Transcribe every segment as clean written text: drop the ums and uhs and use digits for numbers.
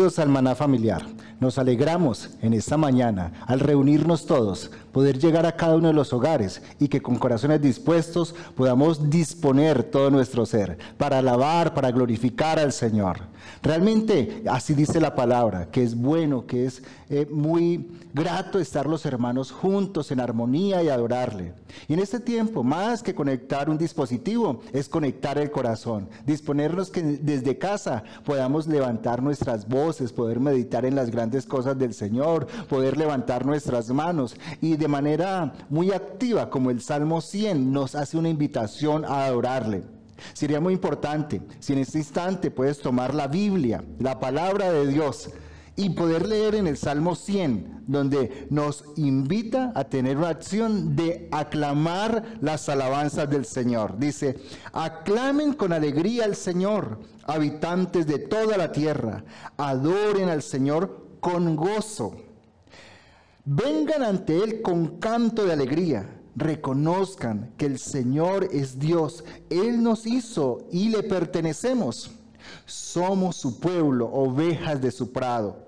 Bienvenidos al Maná Familiar. Nos alegramos en esta mañana al reunirnos todos, poder llegar a cada uno de los hogares y que con corazones dispuestos podamos disponer todo nuestro ser para alabar, para glorificar al Señor. Realmente así dice la palabra, que es bueno, que es muy grato estar los hermanos juntos en armonía y adorarle. Y en este tiempo, más que conectar un dispositivo, es conectar el corazón, disponernos que desde casa podamos levantar nuestras voces, poder meditar en las grandes cosas del Señor, poder levantar nuestras manos y de manera muy activa, como el Salmo 100 nos hace una invitación a adorarle. Sería muy importante si en este instante puedes tomar la Biblia, la palabra de Dios, y poder leer en el Salmo 100, donde nos invita a tener una acción de aclamar las alabanzas del Señor. Dice: aclamen con alegría al Señor, habitantes de toda la tierra, adoren al Señor con gozo. Vengan ante Él con canto de alegría. Reconozcan que el Señor es Dios. Él nos hizo y le pertenecemos. Somos su pueblo, ovejas de su prado.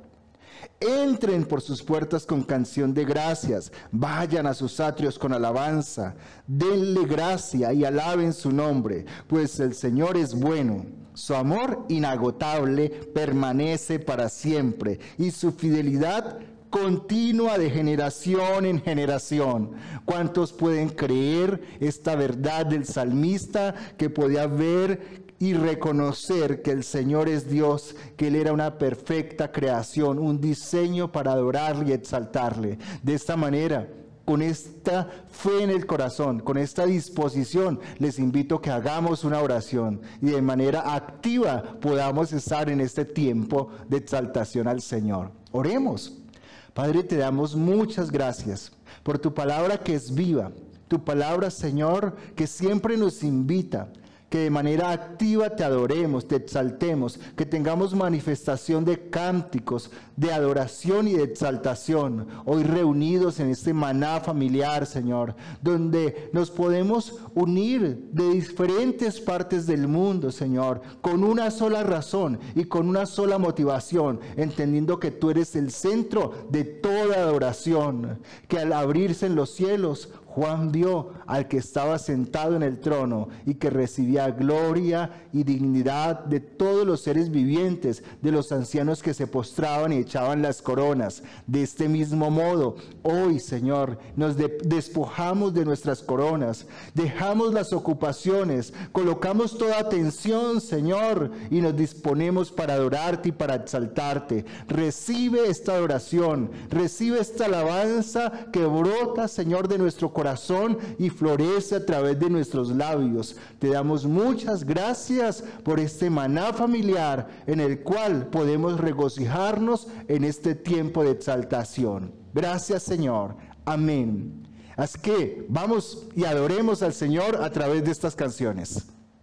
Entren por sus puertas con canción de gracias. Vayan a sus atrios con alabanza. Denle gracia y alaben su nombre, pues el Señor es bueno. Su amor inagotable permanece para siempre y su fidelidad continua de generación en generación. ¿Cuántos pueden creer esta verdad del salmista, que podía ver y reconocer que el Señor es Dios, que Él era una perfecta creación, un diseño para adorarle y exaltarle? De esta manera, con esta fe en el corazón, con esta disposición, les invito a que hagamos una oración y de manera activa podamos estar en este tiempo de exaltación al Señor. Oremos. Padre, te damos muchas gracias por tu palabra que es viva, tu palabra, Señor, que siempre nos invita, que de manera activa te adoremos, te exaltemos, que tengamos manifestación de cánticos, de adoración y de exaltación, hoy reunidos en este maná familiar, Señor, donde nos podemos unir de diferentes partes del mundo, Señor, con una sola razón y con una sola motivación, entendiendo que tú eres el centro de toda adoración, que al abrirse en los cielos, Juan vio al que estaba sentado en el trono y que recibía gloria y dignidad de todos los seres vivientes, de los ancianos que se postraban y echaban las coronas. De este mismo modo, hoy, Señor, nos despojamos de nuestras coronas, dejamos las ocupaciones, colocamos toda atención, Señor, y nos disponemos para adorarte y para exaltarte. Recibe esta adoración, recibe esta alabanza que brota, Señor, de nuestro corazón y florece a través de nuestros labios. Te damos muchas gracias por este maná familiar en el cual podemos regocijarnos en este tiempo de exaltación. Gracias, Señor. Amén. Así que vamos y adoremos al Señor a través de estas canciones.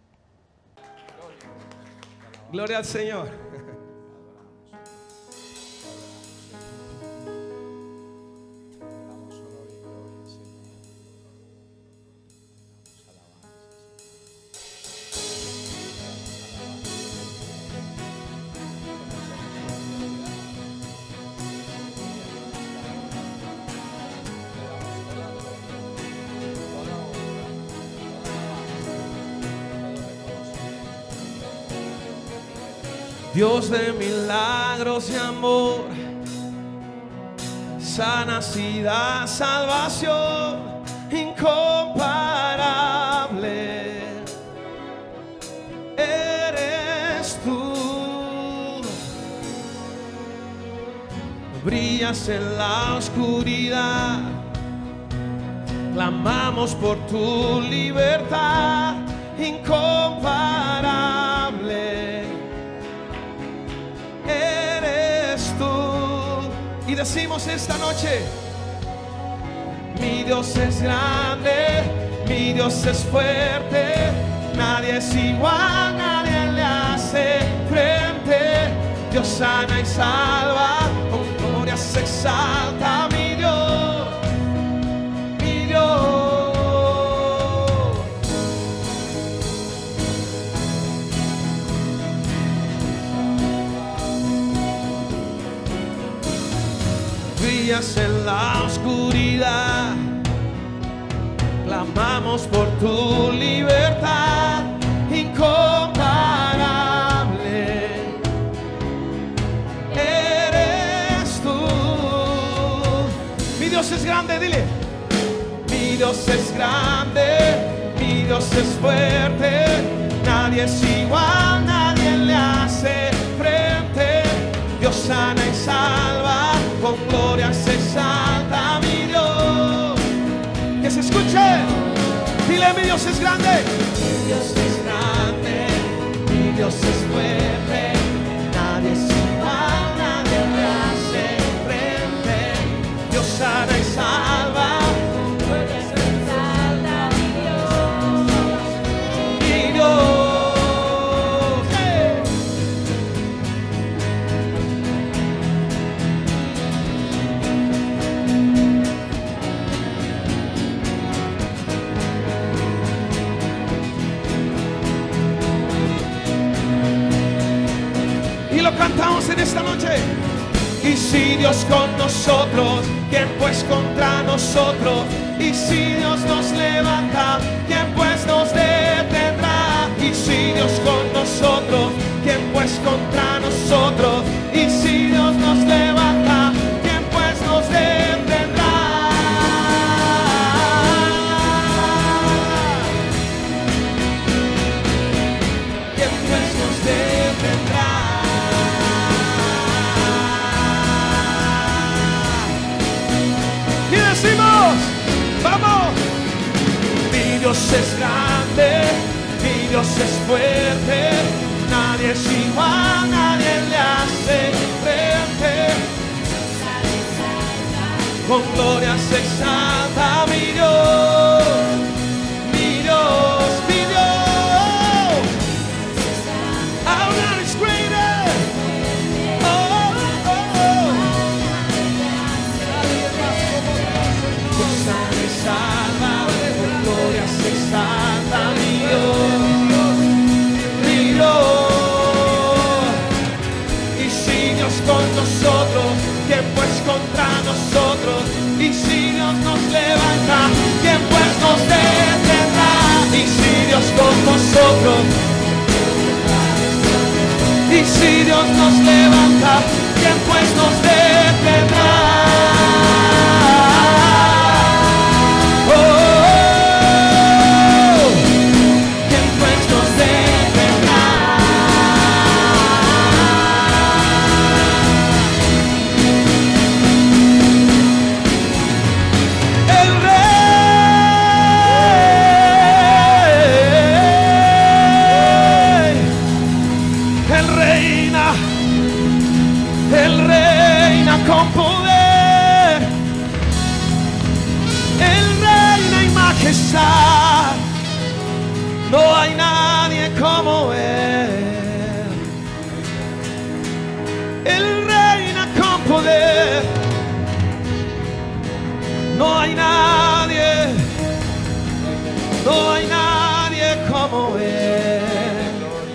Gloria al Señor. Dios de milagros y amor, sanidad, salvación incomparable, eres tú. Brillas en la oscuridad, clamamos por tu libertad incomparable. Eres tú. Y decimos esta noche: mi Dios es grande, mi Dios es fuerte, nadie es igual, nadie le hace frente. Dios sana y salva, con gloria se exalta mi Dios, mi Dios. Mi Dios es grande, mi Dios es fuerte, nadie es igual, nadie le hace frente. Dios sana y salva, con gloria se exalta mi Dios. Que se escuche, dile: mi Dios es grande, mi Dios es grande, mi Dios es fuerte, nadie es igual, nadie le hace frente. Dios sana y salva, cantamos en esta noche. Y si Dios con nosotros, ¿quién pues contra nosotros? Y si Dios nos levanta, ¿quién pues nos detendrá? Y si Dios con nosotros, ¿quién pues contra nosotros? Y si Dios nos levanta, ¿quién pues nos detendrá? ¿Quién pues nos detendrá? ¡Vamos! Mi Dios es grande, mi Dios es fuerte, nadie es igual, nadie le hace frente. Con gloria se exalta mi Dios, mi Dios, mi Dios. Our God is greater. Oh, oh, oh. Salva, con gloria se exalta mi Dios, mi Dios. Y si Dios con nosotros, ¿quién pues contra nosotros? Y si Dios nos levanta, ¿quién pues nos detendrá? Y si Dios con nosotros, y si Dios nos levanta, ¿quién pues nos detendrá? Con poder, Él reina en majestad, no hay nadie como Él. Él reina con poder, no hay nadie, no hay nadie como Él.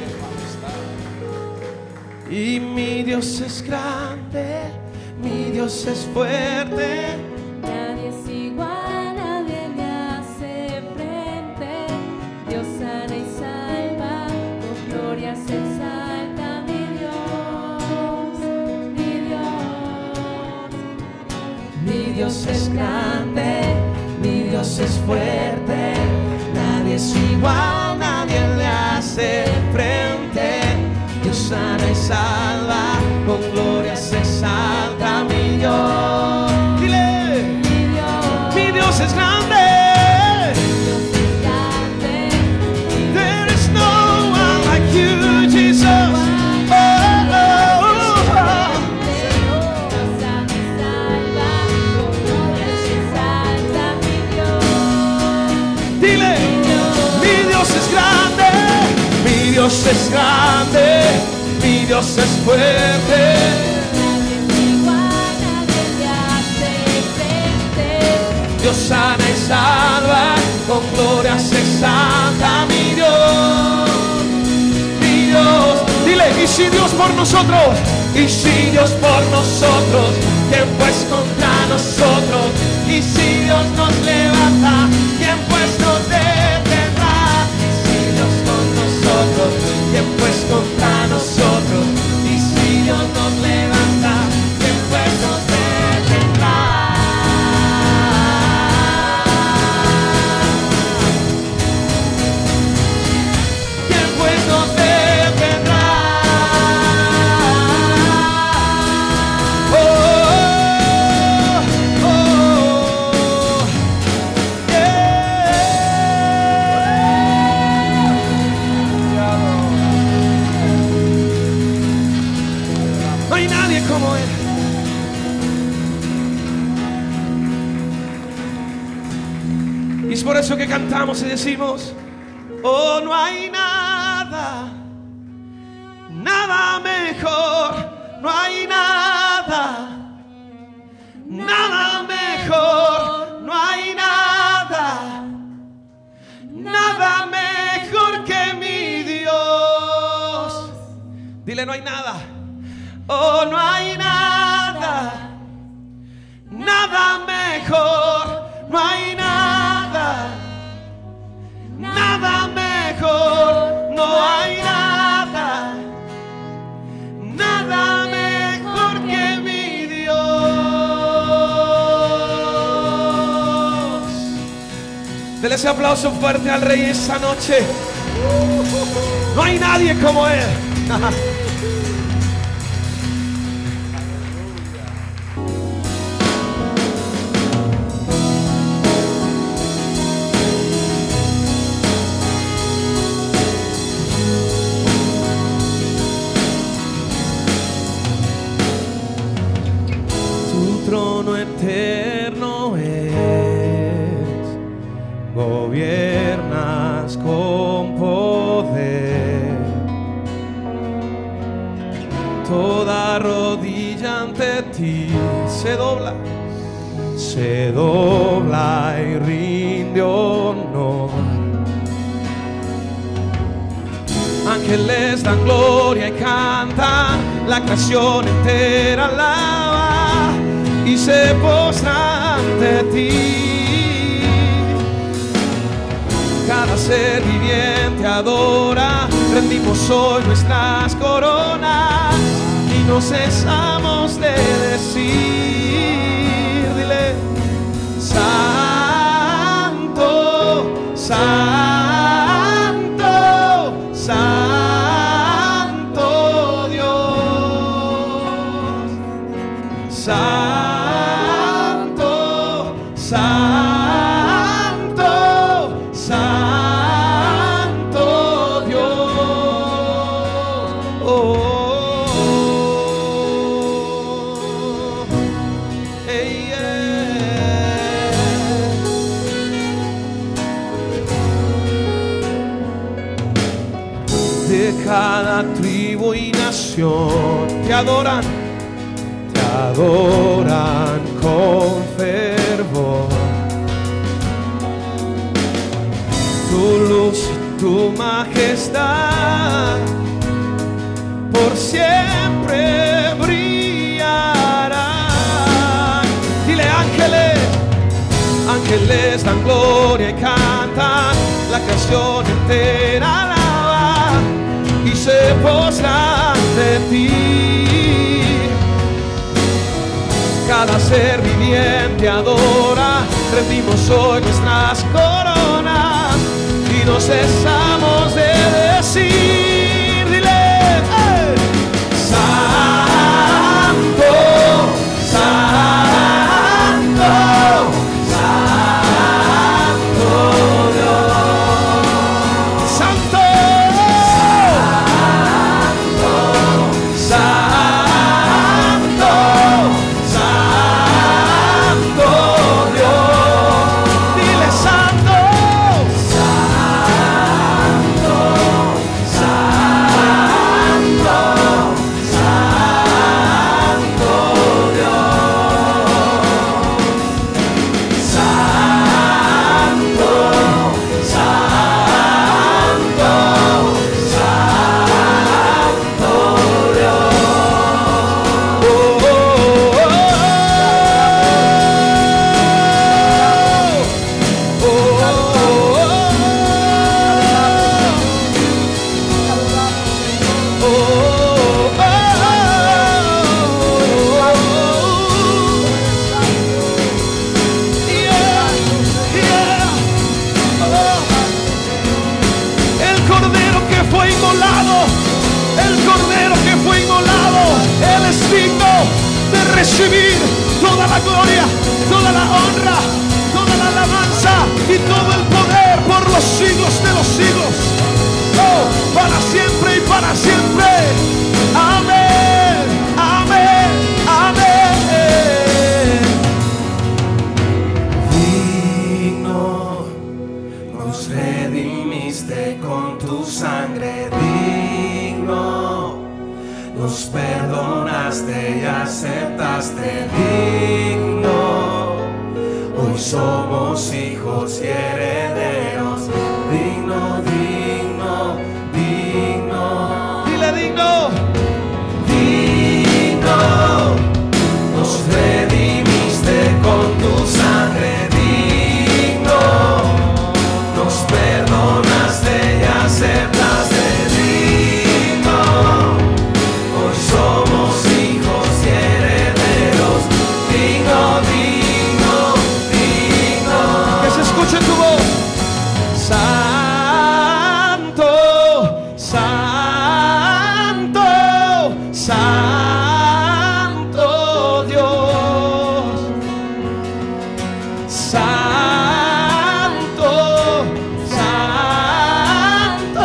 Y mi Dios es grande, mi Dios es fuerte, nadie es igual, nadie le hace frente. Dios sana y salva, con gloria se exalta mi Dios, mi Dios. Mi Dios es grande, mi Dios es fuerte, nadie es igual, nadie le hace frente. Dios sana y salva, con gloria se exalta mi Dios. Dile: mi Dios es grande. There is no one like you, Jesus. Oh, oh, oh. Dios sana y salva, con gloria se exalta mi Dios. Dile: mi Dios es grande, mi Dios es grande, mi Dios es fuerte. Dios sana y salva, con gloria se exalta mi Dios, mi Dios. Dile: y si Dios por nosotros, y si Dios por nosotros, ¿quién pues contra nosotros? Y si Dios nos levanta, ¿quién pues nos detendrá? Y si Dios con nosotros, ¿quién pues contra nosotros? Y si Dios nos levanta, ¿quién pues nos detendrá? Y es por eso que cantamos y decimos: oh, no hay nada, nada mejor, no hay nada, nada mejor, no hay nada, nada mejor que mi Dios. Dile: no hay nada, oh, no hay nada, nada mejor, no hay nada, nada mejor, no hay nada, nada mejor que mi Dios. Dele ese aplauso fuerte al Rey esta noche. No hay nadie como Él. Trono eterno es, gobiernas con poder, toda rodilla ante ti se dobla y rinde honor. Ángeles dan gloria y cantan, la creación entera alaba y se postra ante ti. Cada ser viviente adora, rendimos hoy nuestras coronas y no cesamos de decir, dile: Santo, Santo, Santo Dios. Santo, Santo, Santo Dios. De cada tribu y nación te adoran con fervor. Tu luz y tu majestad por siempre brillarán. Dile: ángeles, ángeles dan gloria y cantan, la creación entera alaba y se postra ante ti. Cada ser viviente adora, rendimos hoy nuestras coronas y no cesamos de decir, dile: ¡hey! Santo, Santo, Santo Dios. Santo, Santo, Santo, Santo Dios. Dile: Santo, Santo, Santo, Santo Dios. Santo, Santo, Santo Dios. Oh, oh, oh, oh, el cordero que fue inmolado, el cordero que fue inmolado, Él es digno de recibir toda la gloria, toda la honra, toda la alabanza y todo el poder por los siglos de los siglos. Oh, para siempre y para siempre. Amén, amén, amén. Digno nos perdonaste y aceptaste. Digno, hoy somos hijos y herederos. Digno, digno, digno. Dile digno. Digno, nos redimiste con tu sangre. Digno, nos perdonaste y aceptaste. Digno, hoy somos hijos y herederos. Digno, digno, digno. Que se escuche tu voz. Santo, santo, santo Dios. Santo, santo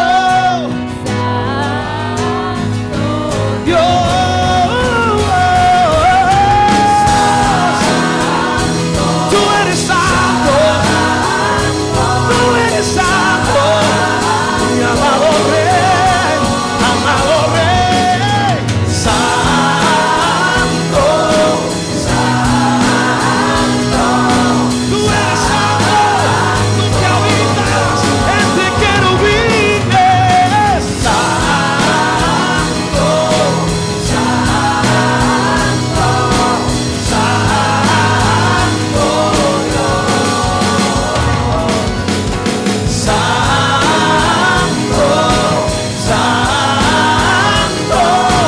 Dios. Tú eres santo. Tú eres santo. Mi amado Rey, amado Rey. Santo, santo. Tú eres santo. Tú que habitas entre querubines. Santo, santo, santo Dios. Santo, santo,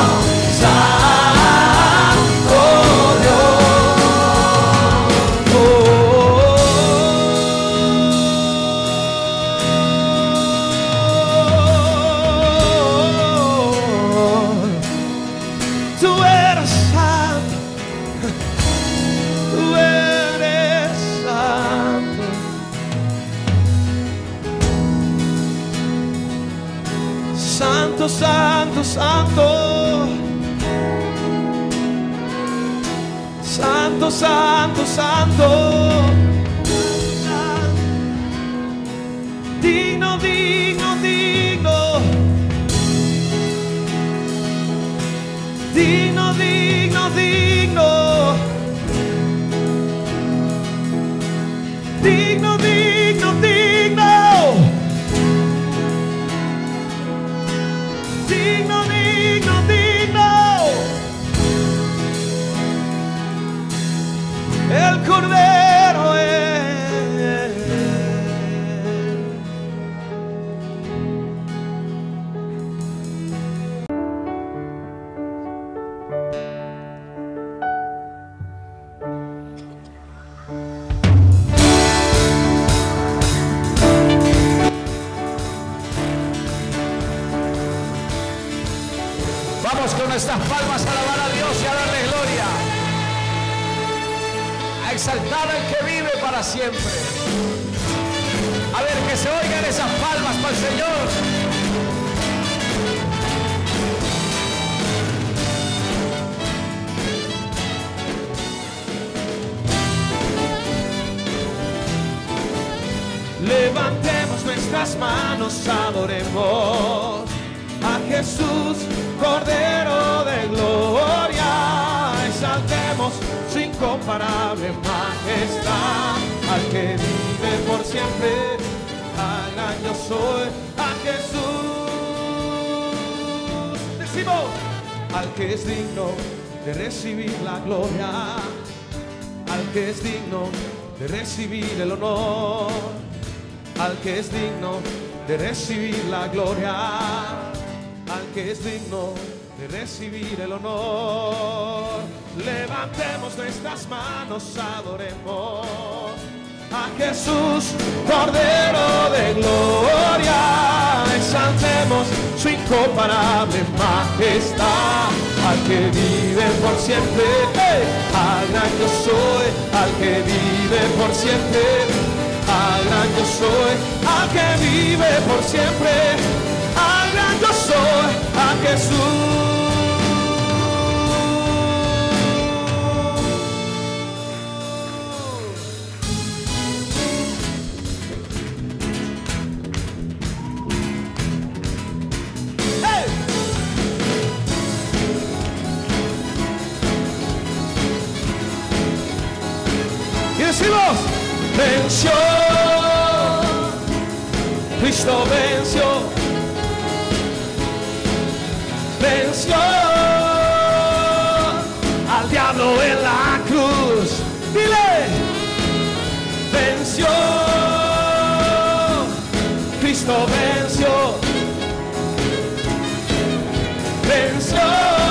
santo Dios. Tú eres santo. Tú eres santo. Santo, santo, santo. Santo, santo, santo. Digno, digno, digno. Digno, digno, digno. Digno, digno, digno. Digno, digno, digno. El Cordero es. Vamos con nuestras palmas a alabar a Dios y a darle gloria. A exaltar al que vive para siempre. A ver, que se oigan esas palmas para el Señor. Levantemos nuestras manos, adoremos a Jesús, Cordero de gloria. Exaltemos su incomparable majestad, al que vive por siempre, al gran yo soy, a Jesús. Decimos, al que es digno de recibir la gloria, al que es digno de recibir el honor, al que es digno de recibir la gloria, al que es digno de recibir el honor. Levantemos nuestras manos, adoremos a Jesús, Cordero de gloria. Exaltemos su incomparable majestad, al que vive por siempre, al gran yo soy, al que vive por siempre, al gran yo soy, al que vive por siempre, al gran yo soy, a Jesús. venció, Cristo venció, venció al diablo en la cruz. Dile, venció, Cristo venció, venció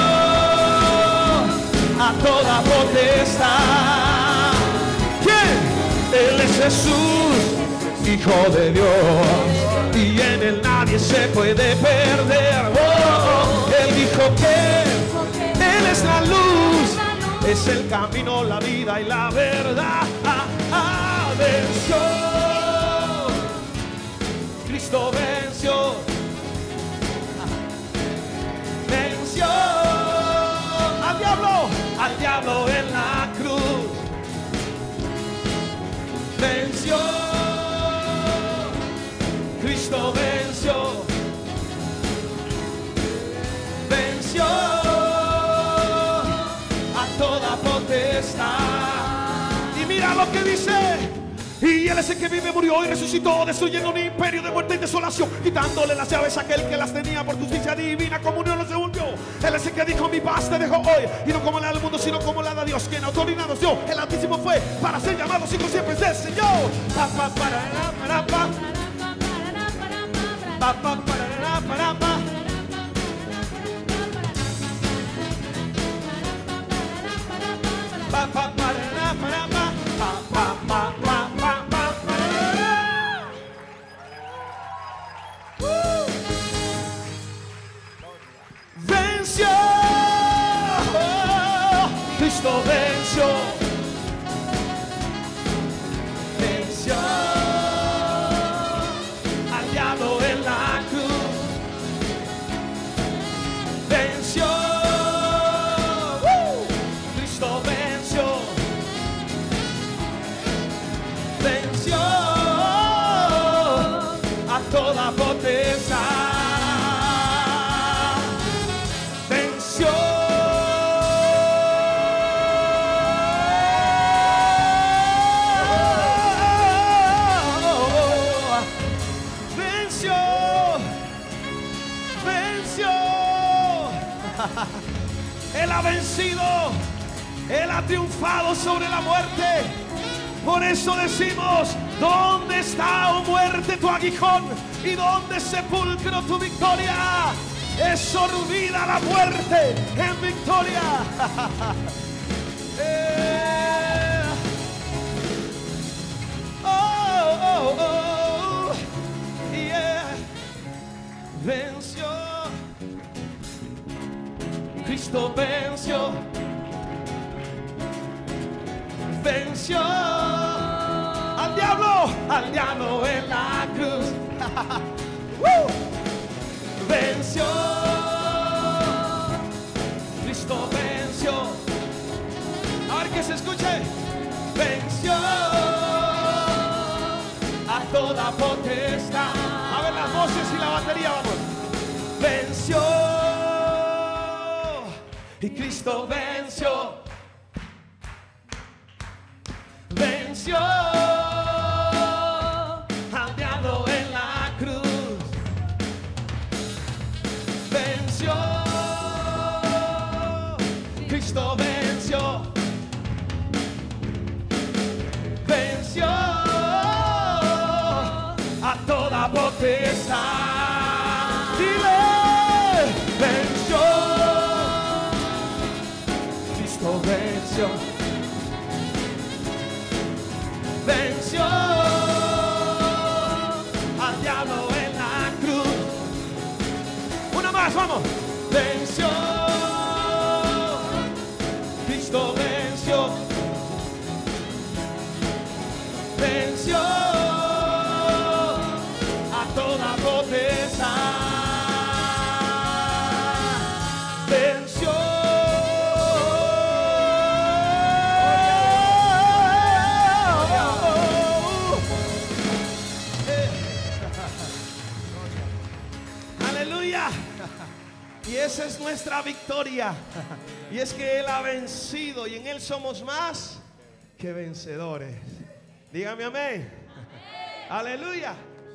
a toda potestad. ¿Quién? Él es Jesús, Hijo de Dios, y en él nadie se puede perder. Oh, él dijo que él es la luz, es el camino, la vida y la verdad. Venció, Cristo venció, venció al diablo en la cruz, venció, Cristo venció, venció a toda potestad. Y mira lo que dice: y él es el que vive, murió y resucitó, destruyendo un imperio de muerte y desolación, quitándole las llaves a aquel que las tenía. Por justicia divina comunión los devolvió. Él es el que dijo: mi paz te dejo hoy, y no como la del mundo, sino como la de Dios, quien autoridad nos dio. El Altísimo fue para ser llamados hijos siempre del Señor. Pa, pa, parará, para, pa. Pa, pa, parará, para, pa. Pa, pa, parará, para, pa. Pa, pa, pa, pa, pa, pa, parará. Venció, Cristo venció, venció al diablo en la cruz, venció, Cristo venció, venció a toda potestad, venció. Él ha vencido, Él ha triunfado sobre la muerte. Por eso decimos: ¿dónde está, oh muerte, tu aguijón? ¿Y dónde, sepulcro, tu victoria? Es sorbida la muerte en victoria. Yeah. Venció, Cristo venció, venció al diablo en la cruz. Venció, Cristo venció. A ver que se escuche. Venció a toda potestad. A ver las voces y la batería, vamos. Venció y Cristo venció, venció al diablo en la cruz, venció, Cristo venció, venció a toda potestad. Dile, venció, venció, venció al diablo en la cruz. Una más, vamos. Venció, Cristo venció, venció a toda potestad. Venció. Y esa es nuestra victoria. Y es que Él ha vencido y en Él somos más que vencedores. Dígame amén. Aleluya.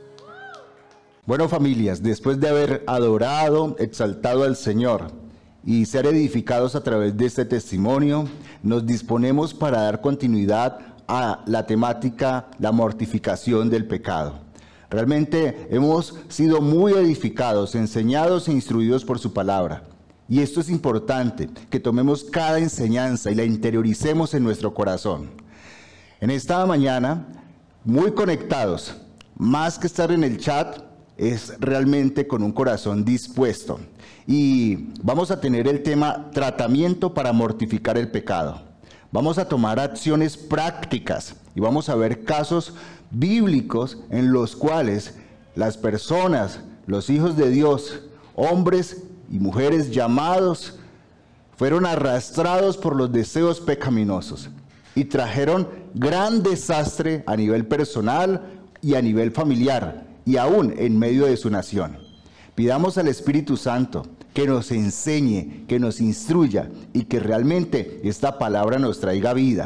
Bueno, familias, después de haber adorado, exaltado al Señor y ser edificados a través de este testimonio, nos disponemos para dar continuidad a la temática, la mortificación del pecado. Realmente hemos sido muy edificados, enseñados e instruidos por su palabra. Y esto es importante, que tomemos cada enseñanza y la interioricemos en nuestro corazón. En esta mañana, muy conectados, más que estar en el chat, es realmente con un corazón dispuesto. Y vamos a tener el tema tratamiento para mortificar el pecado. Vamos a tomar acciones prácticas y vamos a ver casos bíblicos en los cuales las personas, los hijos de Dios, hombres y mujeres llamados, fueron arrastrados por los deseos pecaminosos y trajeron gran desastre a nivel personal y a nivel familiar y aún en medio de su nación. Pidamos al Espíritu Santo que nos enseñe, que nos instruya y que realmente esta palabra nos traiga vida.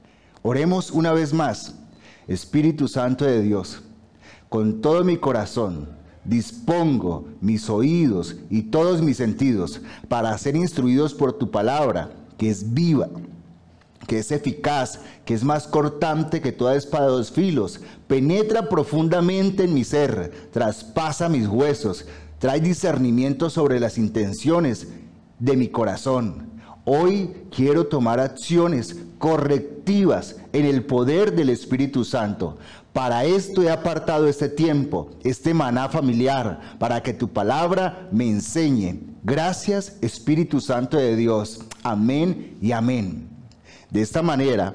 Oremos una vez más. Espíritu Santo de Dios, con todo mi corazón dispongo mis oídos y todos mis sentidos para ser instruidos por tu palabra, que es viva, que es eficaz, que es más cortante que toda espada de dos filos, penetra profundamente en mi ser, traspasa mis huesos, trae discernimiento sobre las intenciones de mi corazón. Hoy quiero tomar acciones correctivas en el poder del Espíritu Santo. Para esto he apartado este tiempo, este maná familiar, para que tu palabra me enseñe. Gracias, Espíritu Santo de Dios. Amén y amén. De esta manera,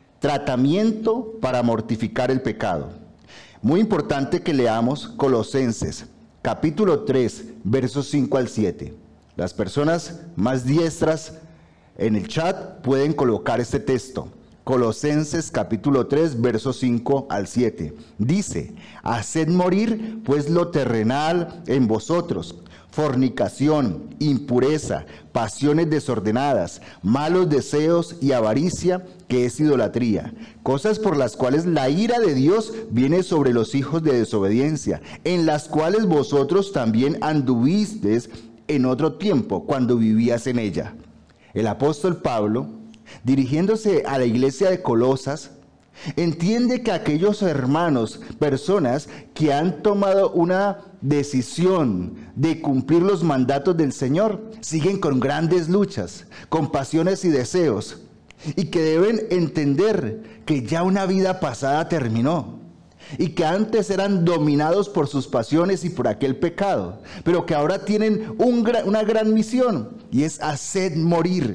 tratamiento para mortificar el pecado. Muy importante que leamos Colosenses, capítulo 3, versos 5 al 7. Las personas más diestras en el chat pueden colocar este texto. Colosenses capítulo 3, versos 5 al 7. Dice: haced morir pues lo terrenal en vosotros: fornicación, impureza, pasiones desordenadas, malos deseos y avaricia, que es idolatría, cosas por las cuales la ira de Dios viene sobre los hijos de desobediencia, en las cuales vosotros también anduvisteis en otro tiempo, cuando vivías en ella. El apóstol Pablo, dirigiéndose a la iglesia de Colosas, entiende que aquellos hermanos, personas que han tomado una decisión de cumplir los mandatos del Señor, siguen con grandes luchas, con pasiones y deseos, y que deben entender que ya una vida pasada terminó, y que antes eran dominados por sus pasiones y por aquel pecado, pero que ahora tienen una gran misión, y es hacer morir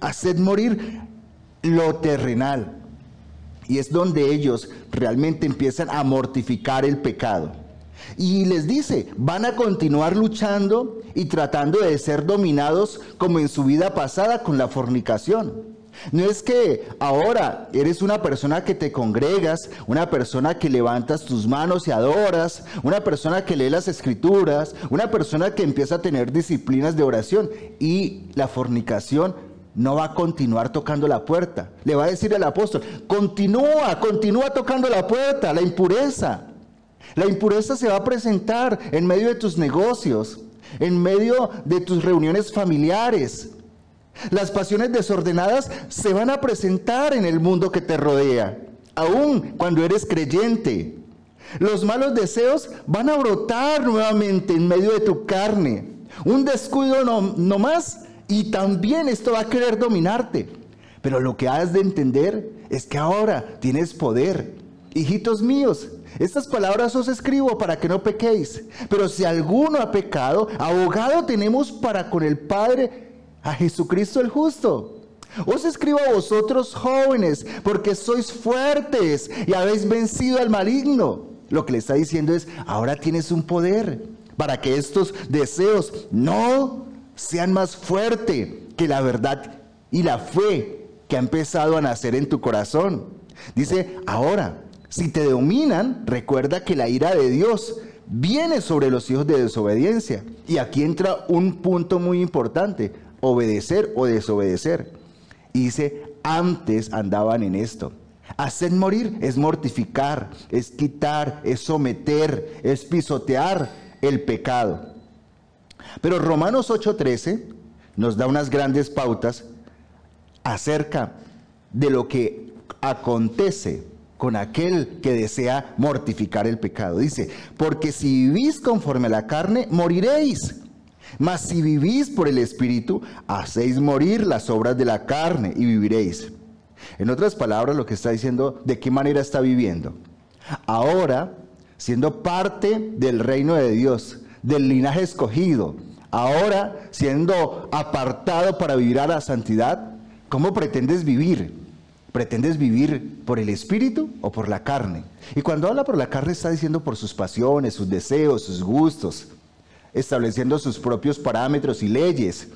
lo terrenal. Y es donde ellos realmente empiezan a mortificar el pecado. Y les dice, van a continuar luchando y tratando de ser dominados como en su vida pasada con la fornicación. No es que ahora eres una persona que te congregas, una persona que levantas tus manos y adoras, una persona que lee las escrituras, una persona que empieza a tener disciplinas de oración, y la fornicación no va a continuar tocando la puerta. Le va a decir el apóstol, continúa tocando la puerta. La impureza se va a presentar en medio de tus negocios, en medio de tus reuniones familiares. Las pasiones desordenadas se van a presentar en el mundo que te rodea, aun cuando eres creyente. Los malos deseos van a brotar nuevamente en medio de tu carne. Un descuido no más, y también esto va a querer dominarte. Pero lo que has de entender es que ahora tienes poder. Hijitos míos, estas palabras os escribo para que no pequéis. Pero si alguno ha pecado, abogado tenemos para con el Padre, a Jesucristo el justo. Os escribo a vosotros jóvenes, porque sois fuertes y habéis vencido al maligno. Lo que le está diciendo es, ahora tienes un poder para que estos deseos no sean más fuertes que la verdad y la fe que ha empezado a nacer en tu corazón. Dice, ahora, si te dominan, recuerda que la ira de Dios viene sobre los hijos de desobediencia. Y aquí entra un punto muy importante: obedecer o desobedecer. Y dice, antes andaban en esto. Hacer morir es mortificar, es quitar, es someter, es pisotear el pecado. Pero Romanos 8:13 nos da unas grandes pautas acerca de lo que acontece con aquel que desea mortificar el pecado. Dice, porque si vivís conforme a la carne, moriréis. Mas si vivís por el Espíritu, hacéis morir las obras de la carne y viviréis. En otras palabras, lo que está diciendo, ¿de qué manera está viviendo? Ahora, siendo parte del reino de Dios, del linaje escogido, ahora siendo apartado para vivir a la santidad, ¿cómo pretendes vivir? ¿Pretendes vivir por el Espíritu o por la carne? Y cuando habla por la carne está diciendo por sus pasiones, sus deseos, sus gustos, estableciendo sus propios parámetros y leyes.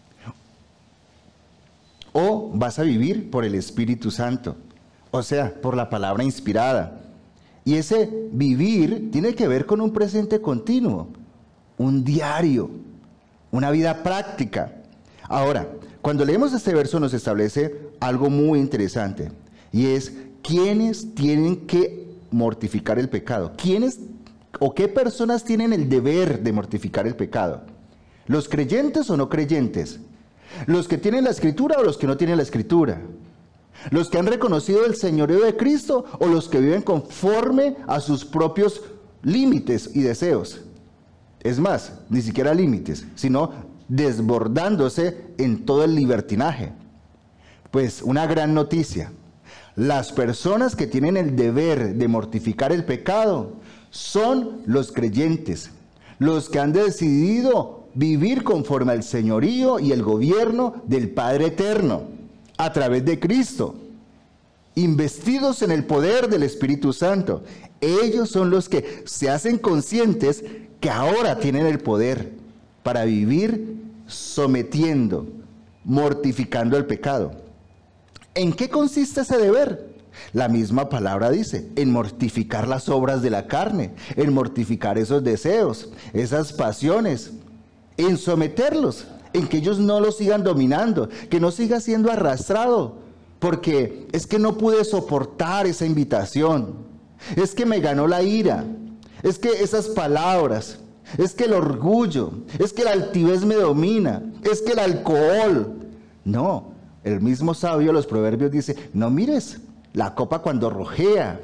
O vas a vivir por el Espíritu Santo, o sea, por la palabra inspirada. Y ese vivir tiene que ver con un presente continuo, un diario, una vida práctica. Ahora, cuando leemos este verso nos establece algo muy interesante, y es quiénes tienen que mortificar el pecado. ¿Quiénes o qué personas tienen el deber de mortificar el pecado? ¿Los creyentes o no creyentes? ¿Los que tienen la Escritura o los que no tienen la Escritura? ¿Los que han reconocido el señorío de Cristo o los que viven conforme a sus propios límites y deseos? Es más, ni siquiera límites, sino desbordándose en todo el libertinaje. Pues una gran noticia, las personas que tienen el deber de mortificar el pecado son los creyentes, los que han decidido vivir conforme al señorío y el gobierno del Padre Eterno, a través de Cristo, investidos en el poder del Espíritu Santo. Ellos son los que se hacen conscientes que ahora tienen el poder para vivir sometiendo, mortificando el pecado. ¿En qué consiste ese deber? La misma palabra dice, en mortificar las obras de la carne, en mortificar esos deseos, esas pasiones, en someterlos, en que ellos no los sigan dominando, que no siga siendo arrastrado, porque es que no pude soportar esa invitación, es que me ganó la ira, es que esas palabras, es que el orgullo, es que la altivez me domina, es que el alcohol. No, el mismo sabio de los proverbios dice, no mires la copa cuando rojea,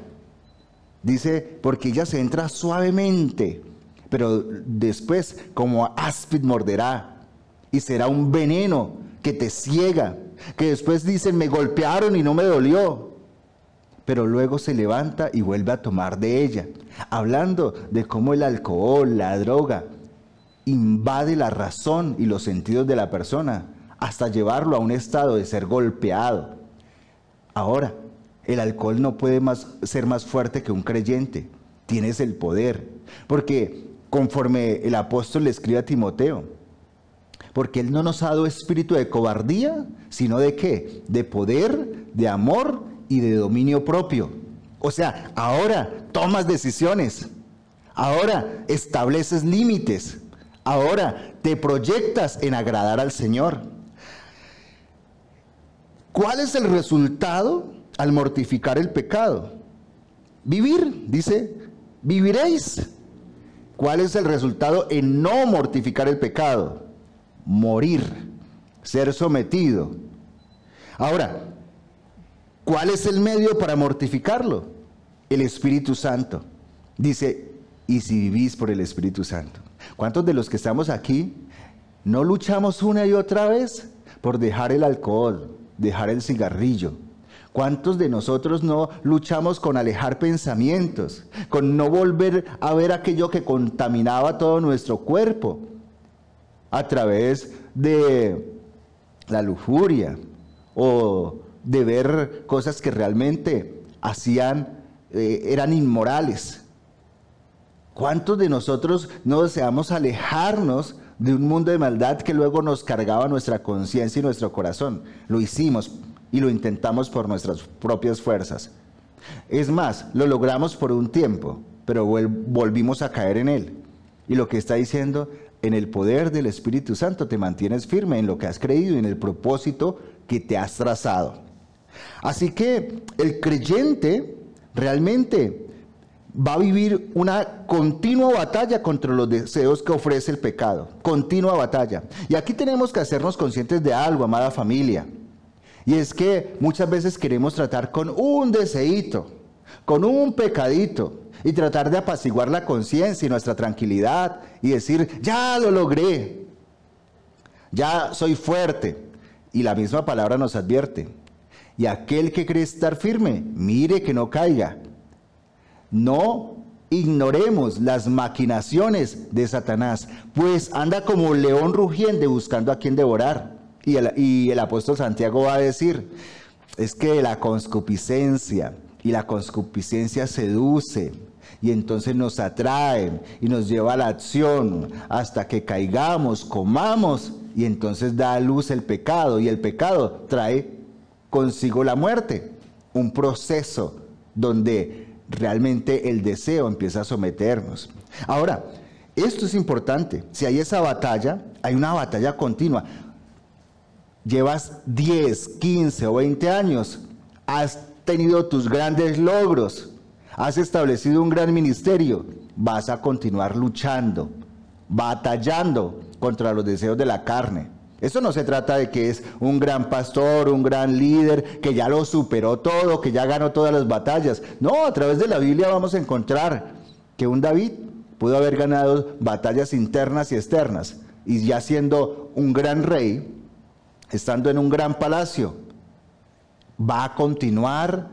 dice, porque ella se entra suavemente, pero después como áspid morderá y será un veneno que te ciega, que después dicen me golpearon y no me dolió, pero luego se levanta y vuelve a tomar de ella, hablando de cómo el alcohol, la droga, invade la razón y los sentidos de la persona, hasta llevarlo a un estado de ser golpeado. Ahora, el alcohol no puede ser más fuerte que un creyente, tienes el poder, porque conforme el apóstol le escribe a Timoteo, porque él no nos ha dado espíritu de cobardía, sino de ¿qué? De poder, de amor y de dominio propio. O sea, ahora tomas decisiones, ahora estableces límites, ahora te proyectas en agradar al Señor. ¿Cuál es el resultado al mortificar el pecado? Vivir, dice, viviréis. ¿Cuál es el resultado en no mortificar el pecado? Morir, ser sometido. Ahora, ¿cuál es el medio para mortificarlo? El Espíritu Santo. Dice, y si vivís por el Espíritu Santo. ¿Cuántos de los que estamos aquí no luchamos una y otra vez por dejar el alcohol, dejar el cigarrillo? ¿Cuántos de nosotros no luchamos con alejar pensamientos, con no volver a ver aquello que contaminaba todo nuestro cuerpo a través de la lujuria o de ver cosas que realmente eran inmorales? ¿Cuántos de nosotros no deseamos alejarnos de un mundo de maldad que luego nos cargaba nuestra conciencia y nuestro corazón? Lo hicimos y lo intentamos por nuestras propias fuerzas. Es más, lo logramos por un tiempo, pero volvimos a caer en él. Y lo que está diciendo, en el poder del Espíritu Santo te mantienes firme en lo que has creído y en el propósito que te has trazado. Así que el creyente realmente va a vivir una continua batalla contra los deseos que ofrece el pecado. Continua batalla. Y aquí tenemos que hacernos conscientes de algo, amada familia. Y es que muchas veces queremos tratar con un deseíto, con un pecadito, y tratar de apaciguar la conciencia y nuestra tranquilidad y decir, ya lo logré, ya soy fuerte. Y la misma palabra nos advierte, y aquel que cree estar firme, mire que no caiga. No ignoremos las maquinaciones de Satanás, pues anda como león rugiente buscando a quien devorar. Y el apóstol Santiago va a decir, es que la concupiscencia seduce, y entonces nos atrae y nos lleva a la acción hasta que caigamos, comamos, y entonces da a luz el pecado, y el pecado trae consigo la muerte, un proceso donde realmente el deseo empieza a someternos. Ahora, esto es importante. Si hay esa batalla, hay una batalla continua. Llevas 10, 15 o 20 años, has tenido tus grandes logros, has establecido un gran ministerio, vas a continuar luchando, batallando contra los deseos de la carne. Eso no se trata de que es un gran pastor, un gran líder, que ya lo superó todo, que ya ganó todas las batallas. No, a través de la Biblia vamos a encontrar que un David pudo haber ganado batallas internas y externas, y ya siendo un gran rey, estando en un gran palacio, va a continuar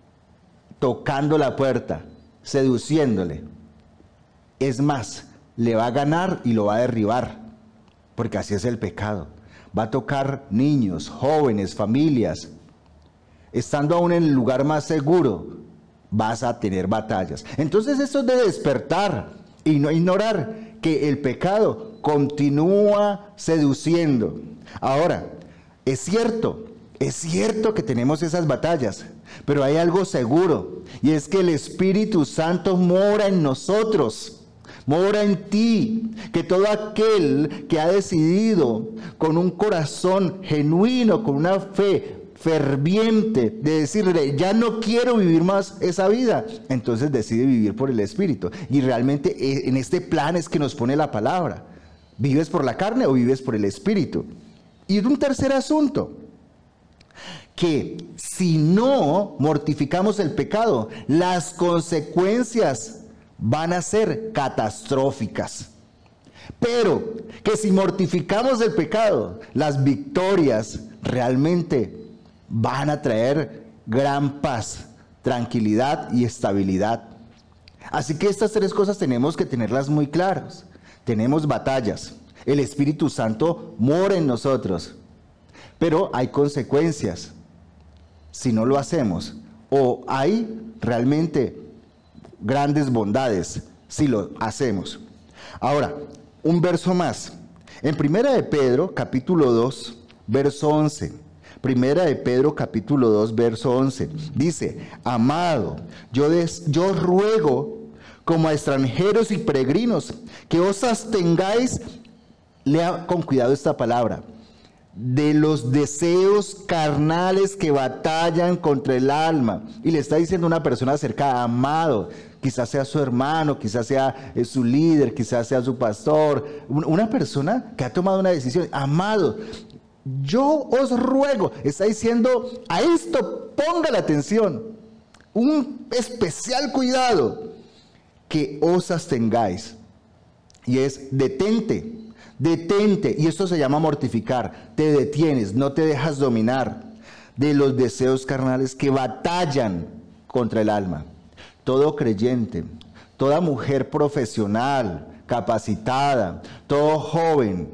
tocando la puerta, seduciéndole. Es más, le va a ganar y lo va a derribar, porque así es el pecado. Va a tocar niños, jóvenes, familias. Estando aún en el lugar más seguro, vas a tener batallas. Entonces eso es de despertar y no ignorar que el pecado continúa seduciendo. Ahora, es cierto que tenemos esas batallas, pero hay algo seguro, y es que el Espíritu Santo mora en nosotros. Mora en ti, que todo aquel que ha decidido con un corazón genuino, con una fe ferviente, de decirle, ya no quiero vivir más esa vida, entonces decide vivir por el Espíritu. Y realmente en este plan es que nos pone la palabra. ¿Vives por la carne o vives por el Espíritu? Y un tercer asunto, que si no mortificamos el pecado, las consecuencias van a ser catastróficas. Pero que si mortificamos el pecado, las victorias realmente van a traer gran paz, tranquilidad y estabilidad. Así que estas tres cosas tenemos que tenerlas muy claras. Tenemos batallas. El Espíritu Santo mora en nosotros. Pero hay consecuencias si no lo hacemos. O hay realmente grandes bondades si lo hacemos. Ahora, un verso más. En Primera de Pedro, capítulo 2, verso 11. Primera de Pedro, capítulo 2, verso 11. Dice, amado, yo ruego como a extranjeros y peregrinos que os abstengáis, lea con cuidado esta palabra, de los deseos carnales que batallan contra el alma. Y le está diciendo una persona cercana, amado, quizás sea su hermano, quizás sea su líder, quizás sea su pastor, una persona que ha tomado una decisión. Amado, yo os ruego, está diciendo, a esto ponga la atención, un especial cuidado, que os abstengáis. Y es detente, y esto se llama mortificar. Te detienes, no te dejas dominar de los deseos carnales que batallan contra el alma. Todo creyente, toda mujer profesional, capacitada, todo joven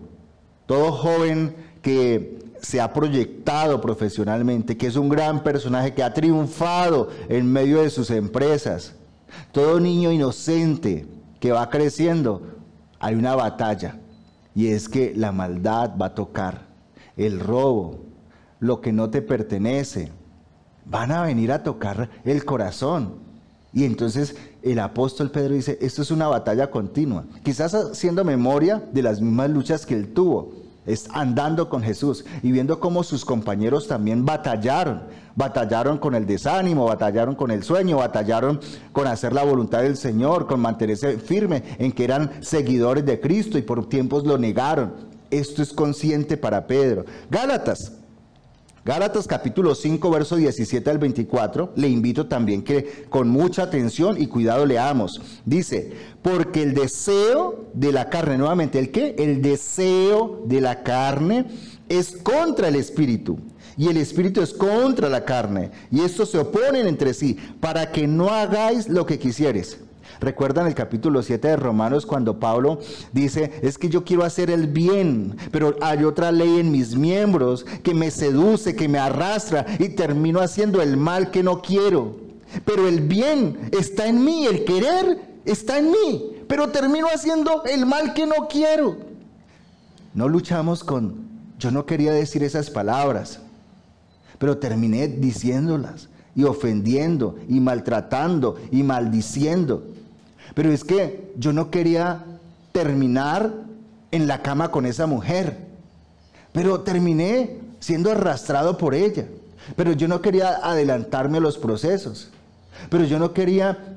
que se ha proyectado profesionalmente, que es un gran personaje, que ha triunfado en medio de sus empresas, todo niño inocente que va creciendo, hay una batalla. Y es que la maldad va a tocar, el robo, lo que no te pertenece, van a venir a tocar el corazón. Y entonces el apóstol Pedro dice, esto es una batalla continua, quizás haciendo memoria de las mismas luchas que él tuvo. andando con Jesús y viendo cómo sus compañeros también batallaron con el desánimo, batallaron con el sueño, batallaron con hacer la voluntad del Señor, con mantenerse firme en que eran seguidores de Cristo y por tiempos lo negaron. Esto es consciente para Pedro. Gálatas capítulo 5, verso 17 al 24, le invito también que con mucha atención y cuidado leamos. Dice, porque el deseo de la carne, nuevamente, ¿el qué? El deseo de la carne es contra el espíritu, y el espíritu es contra la carne, y estos se oponen entre sí, para que no hagáis lo que quisieres. ¿Recuerdan el capítulo 7 de Romanos cuando Pablo dice, es que yo quiero hacer el bien, pero hay otra ley en mis miembros que me seduce, que me arrastra y termino haciendo el mal que no quiero? Pero el bien está en mí, el querer está en mí, pero termino haciendo el mal que no quiero. No luchamos yo no quería decir esas palabras, pero terminé diciéndolas y ofendiendo y maltratando y maldiciendo. Pero es que yo no quería terminar en la cama con esa mujer, pero terminé siendo arrastrado por ella. Pero yo no quería adelantarme a los procesos, pero yo no quería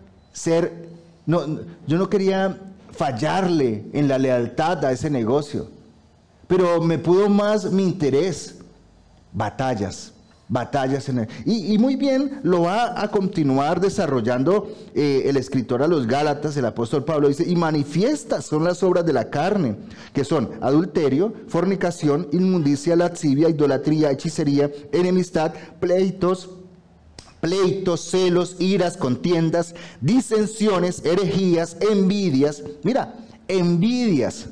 yo no quería fallarle en la lealtad a ese negocio, pero me pudo más mi interés. Batallas en él. Y muy bien lo va a continuar desarrollando el escritor a los Gálatas, el apóstol Pablo dice, y manifiestas son las obras de la carne, que son adulterio, fornicación, inmundicia, lascivia, idolatría, hechicería, enemistad, pleitos, celos, iras, contiendas, disensiones, herejías, envidias. Mira, envidias.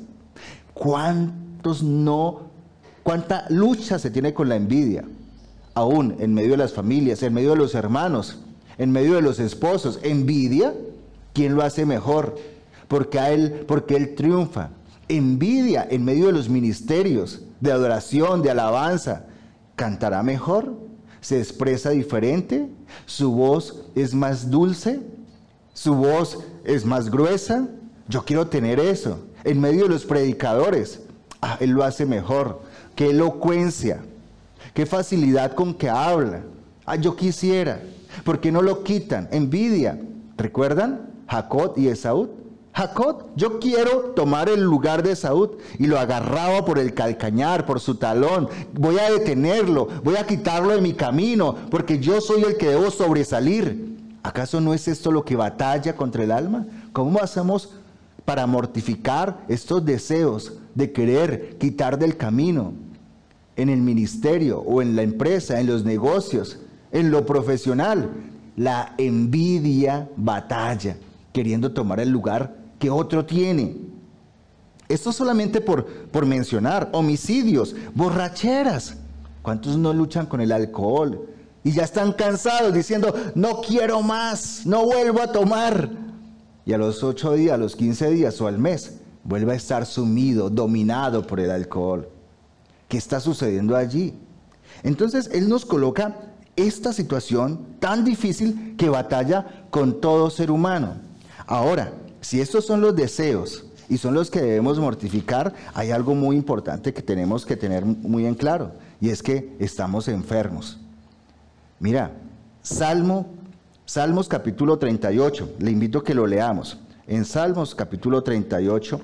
¿Cuánta lucha se tiene con la envidia? Aún en medio de las familias, en medio de los hermanos, en medio de los esposos. Envidia, ¿quién lo hace mejor? Porque él triunfa. Envidia en medio de los ministerios de adoración, de alabanza. ¿Cantará mejor? ¿Se expresa diferente? ¿Su voz es más dulce? ¿Su voz es más gruesa? Yo quiero tener eso. En medio de los predicadores, él lo hace mejor. ¡Qué elocuencia! ¡Qué facilidad con que habla! Yo quisiera. ¿Por qué no lo quitan? Envidia. ¿Recuerdan? Jacob y Esaú. Jacob, yo quiero tomar el lugar de Esaú, y lo agarraba por el calcañar, por su talón. Voy a detenerlo, voy a quitarlo de mi camino, porque yo soy el que debo sobresalir. ¿Acaso no es esto lo que batalla contra el alma? ¿Cómo hacemos para mortificar estos deseos de querer quitar del camino? En el ministerio o en la empresa, en los negocios, en lo profesional, la envidia batalla, queriendo tomar el lugar que otro tiene. Esto solamente por mencionar. Homicidios, borracheras. ¿Cuántos no luchan con el alcohol? Y ya están cansados diciendo, no quiero más, no vuelvo a tomar. Y a los 8 días, a los 15 días o al mes, vuelve a estar sumido, dominado por el alcohol. ¿Qué está sucediendo allí? Entonces, él nos coloca esta situación tan difícil que batalla con todo ser humano. Ahora, si estos son los deseos y son los que debemos mortificar, hay algo muy importante que tenemos que tener muy en claro, y es que estamos enfermos. Mira, Salmos capítulo 38, le invito a que lo leamos. En Salmos capítulo 38,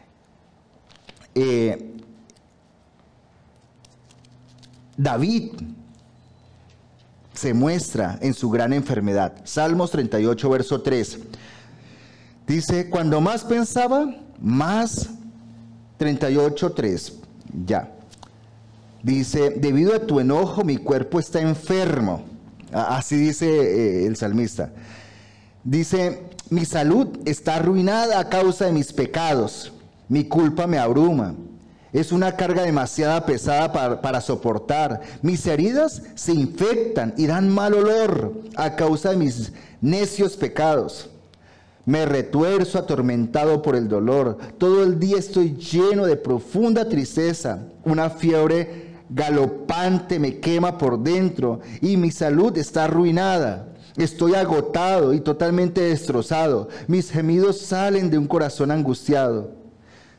David se muestra en su gran enfermedad. Salmos 38, verso 3. Dice, cuando más pensaba, más 38, 3. Ya. Dice, debido a tu enojo, mi cuerpo está enfermo. Así dice el salmista. Dice, mi salud está arruinada a causa de mis pecados. Mi culpa me abruma. Es una carga demasiado pesada para soportar. Mis heridas se infectan y dan mal olor a causa de mis necios pecados. Me retuerzo atormentado por el dolor. Todo el día estoy lleno de profunda tristeza. Una fiebre galopante me quema por dentro y mi salud está arruinada. Estoy agotado y totalmente destrozado. Mis gemidos salen de un corazón angustiado.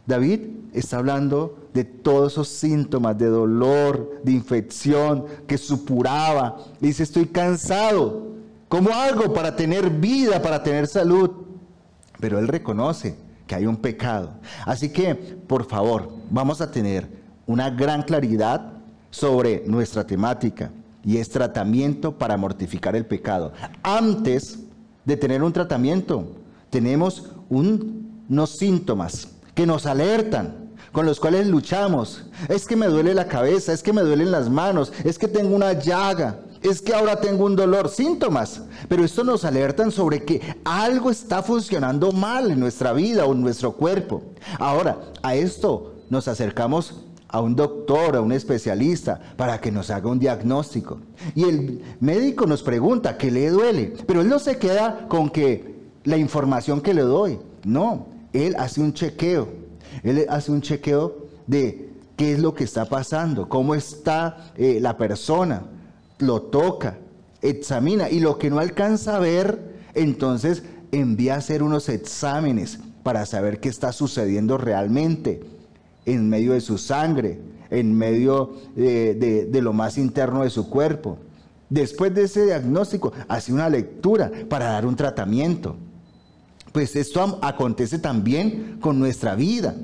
David está hablando de todos esos síntomas de dolor, de infección, que supuraba. Dice, estoy cansado. ¿Cómo hago para tener vida, para tener salud? Pero él reconoce que hay un pecado. Así que, por favor, vamos a tener una gran claridad sobre nuestra temática, y es tratamiento para mortificar el pecado. Antes de tener un tratamiento, tenemos unos síntomas que nos alertan, con los cuales luchamos. Es que me duele la cabeza, es que me duelen las manos, es que tengo una llaga, es que ahora tengo un dolor, síntomas. Pero esto nos alertan sobre que algo está funcionando mal en nuestra vida o en nuestro cuerpo. Ahora, a esto nos acercamos a un doctor, a un especialista, para que nos haga un diagnóstico. Y el médico nos pregunta qué le duele, pero él no se queda con que la información que le doy. No, él hace un chequeo. Él hace un chequeo de qué es lo que está pasando, cómo está la persona, lo toca, examina, y lo que no alcanza a ver, entonces envía a hacer unos exámenes para saber qué está sucediendo realmente en medio de su sangre, en medio de lo más interno de su cuerpo. Después de ese diagnóstico, hace una lectura para dar un tratamiento. Pues esto acontece también con nuestra vida.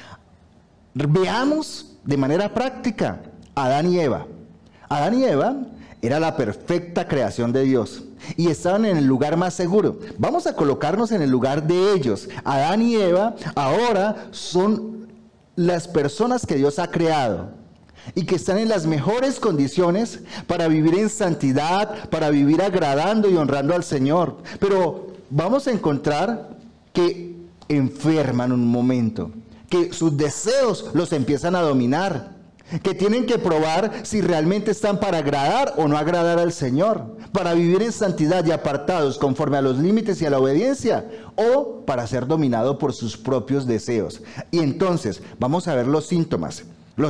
Veamos de manera práctica a Adán y Eva. Adán y Eva era la perfecta creación de Dios y estaban en el lugar más seguro. Vamos a colocarnos en el lugar de ellos. Adán y Eva ahora son las personas que Dios ha creado y que están en las mejores condiciones para vivir en santidad, para vivir agradando y honrando al Señor. Pero vamos a encontrar que enferman un momento, que sus deseos los empiezan a dominar, que tienen que probar si realmente están para agradar o no agradar al Señor, para vivir en santidad y apartados conforme a los límites y a la obediencia, o para ser dominado por sus propios deseos. Y entonces vamos a ver los síntomas,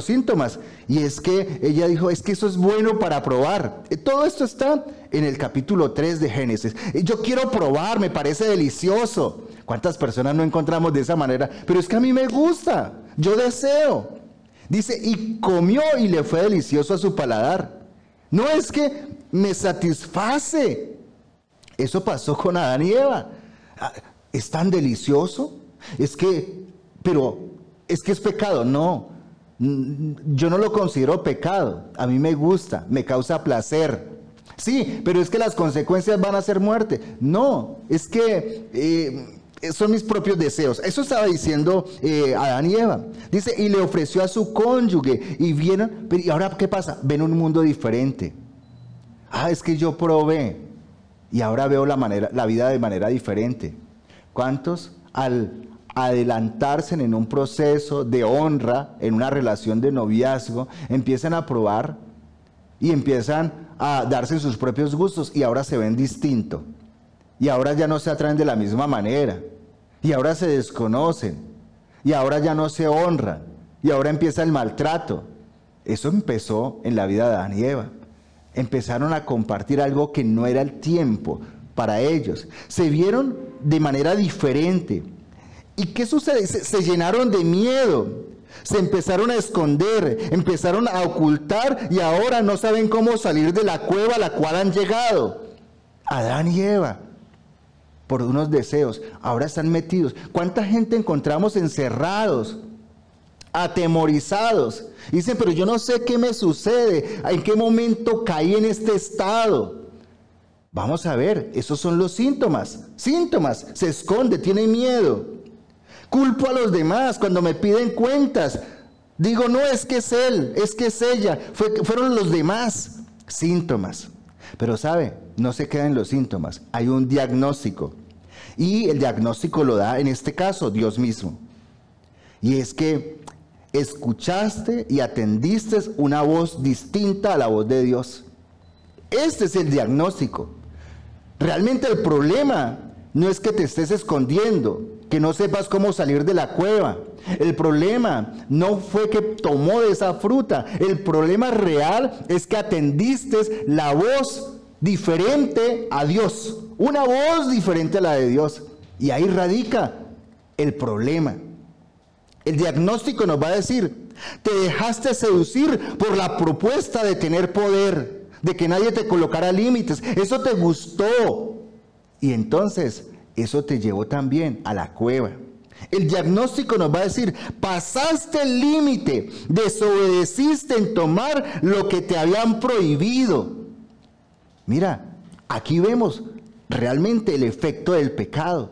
y es que ella dijo, es que eso es bueno para probar. Todo esto está en el capítulo 3 de Génesis. Yo quiero probar, me parece delicioso. ¿Cuántas personas no encontramos de esa manera? Pero es que a mí me gusta, yo deseo. Dice, y comió y le fue delicioso a su paladar. No es que me satisface. Eso pasó con Adán y Eva. ¿Es tan delicioso? Pero es que es pecado. No, yo no lo considero pecado. A mí me gusta, me causa placer. Sí, pero es que las consecuencias van a ser muerte. No, es que son mis propios deseos. Eso estaba diciendo Adán y Eva. Dice, y le ofreció a su cónyuge. Y vieron, y ahora ¿qué pasa? Ven un mundo diferente. Es que yo probé y ahora veo la vida de manera diferente. ¿Cuántos al adelantarse en un proceso de honra, en una relación de noviazgo, empiezan a probar y empiezan a darse sus propios gustos y ahora se ven distinto? Y ahora ya no se atraen de la misma manera. Y ahora se desconocen. Y ahora ya no se honran. Y ahora empieza el maltrato. Eso empezó en la vida de Adán y Eva. Empezaron a compartir algo que no era el tiempo para ellos. Se vieron de manera diferente. ¿Y qué sucede? Se llenaron de miedo. Se empezaron a esconder, empezaron a ocultar y ahora no saben cómo salir de la cueva a la cual han llegado. Adán y Eva, por unos deseos, ahora están metidos. ¿Cuánta gente encontramos encerrados, atemorizados? Dicen, pero yo no sé qué me sucede, en qué momento caí en este estado. Vamos a ver, esos son los síntomas. Se esconde, tiene miedo. Culpo a los demás cuando me piden cuentas. Digo, no, es que es él, es que es ella, fueron los demás. Síntomas. Pero sabe, no se queda en los síntomas, hay un diagnóstico. Y el diagnóstico lo da, en este caso, Dios mismo. Y es que escuchaste y atendiste una voz distinta a la voz de Dios. Este es el diagnóstico. Realmente el problema no es que te estés escondiendo, que no sepas cómo salir de la cueva. El problema no fue que tomó de esa fruta. El problema real es que atendiste la voz diferente a Dios. Una voz diferente a la de Dios. Y ahí radica el problema. El diagnóstico nos va a decir, te dejaste seducir por la propuesta de tener poder, de que nadie te colocara límites. Eso te gustó. Y entonces, eso te llevó también a la cueva. El diagnóstico nos va a decir, pasaste el límite, desobedeciste en tomar lo que te habían prohibido. Mira, aquí vemos realmente el efecto del pecado.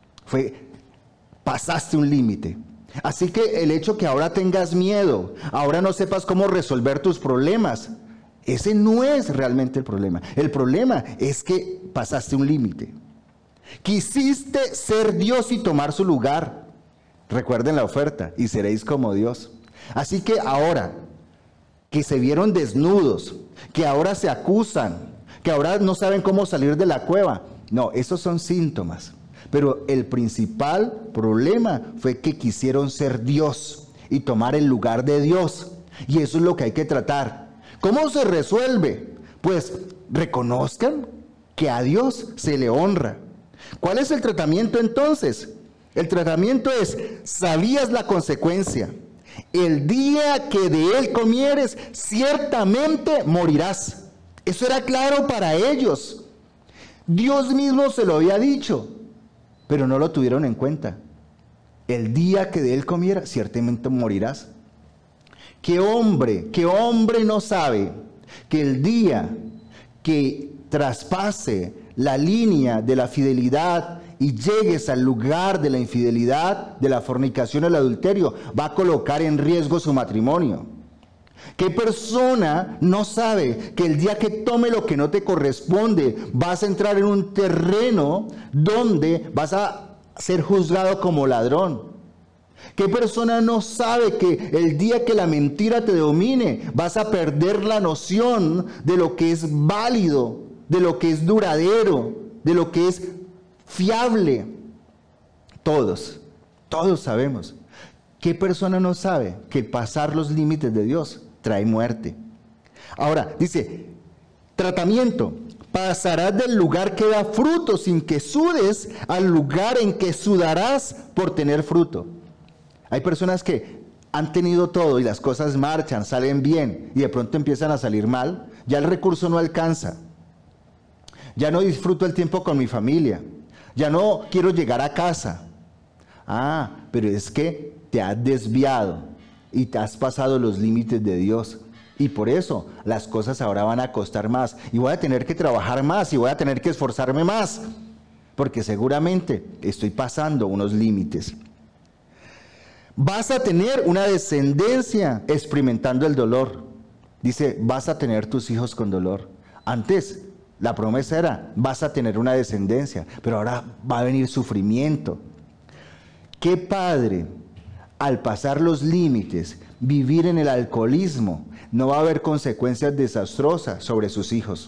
Pasaste un límite. Así que el hecho que ahora tengas miedo, ahora no sepas cómo resolver tus problemas, ese no es realmente el problema. El problema es que pasaste un límite. Quisiste ser Dios y tomar su lugar. Recuerden la oferta, y seréis como Dios. Así que ahora que se vieron desnudos, que ahora se acusan, que ahora no saben cómo salir de la cueva. No, esos son síntomas. Pero el principal problema fue que quisieron ser Dios y tomar el lugar de Dios. Y eso es lo que hay que tratar. ¿Cómo se resuelve? Pues reconozcan que a Dios se le honra. ¿Cuál es el tratamiento entonces? El tratamiento es, sabías la consecuencia. El día que de él comieres, ciertamente morirás. Eso era claro para ellos. Dios mismo se lo había dicho, pero no lo tuvieron en cuenta. El día que de él comiera, ciertamente morirás. ¿Qué hombre no sabe que el día que traspase la línea de la fidelidad y llegues al lugar de la infidelidad, de la fornicación, el adulterio, va a colocar en riesgo su matrimonio? ¿Qué persona no sabe que el día que tome lo que no te corresponde, vas a entrar en un terreno donde vas a ser juzgado como ladrón? ¿Qué persona no sabe que el día que la mentira te domine, vas a perder la noción de lo que es válido, de lo que es duradero, de lo que es fiable? Todos sabemos. ¿Qué persona no sabe que pasar los límites de Dios trae muerte? Ahora, dice, tratamiento, pasarás del lugar que da fruto sin que sudes al lugar en que sudarás por tener fruto. Hay personas que han tenido todo y las cosas marchan, salen bien y de pronto empiezan a salir mal. Ya el recurso no alcanza. Ya no disfruto el tiempo con mi familia. Ya no quiero llegar a casa. Pero es que te has desviado y te has pasado los límites de Dios. Y por eso las cosas ahora van a costar más. Y voy a tener que trabajar más y voy a tener que esforzarme más. Porque seguramente estoy pasando unos límites. Vas a tener una descendencia experimentando el dolor. Dice, vas a tener tus hijos con dolor. Antes, la promesa era, vas a tener una descendencia, pero ahora va a venir sufrimiento. ¿Qué padre, al pasar los límites, vivir en el alcoholismo, no va a haber consecuencias desastrosas sobre sus hijos?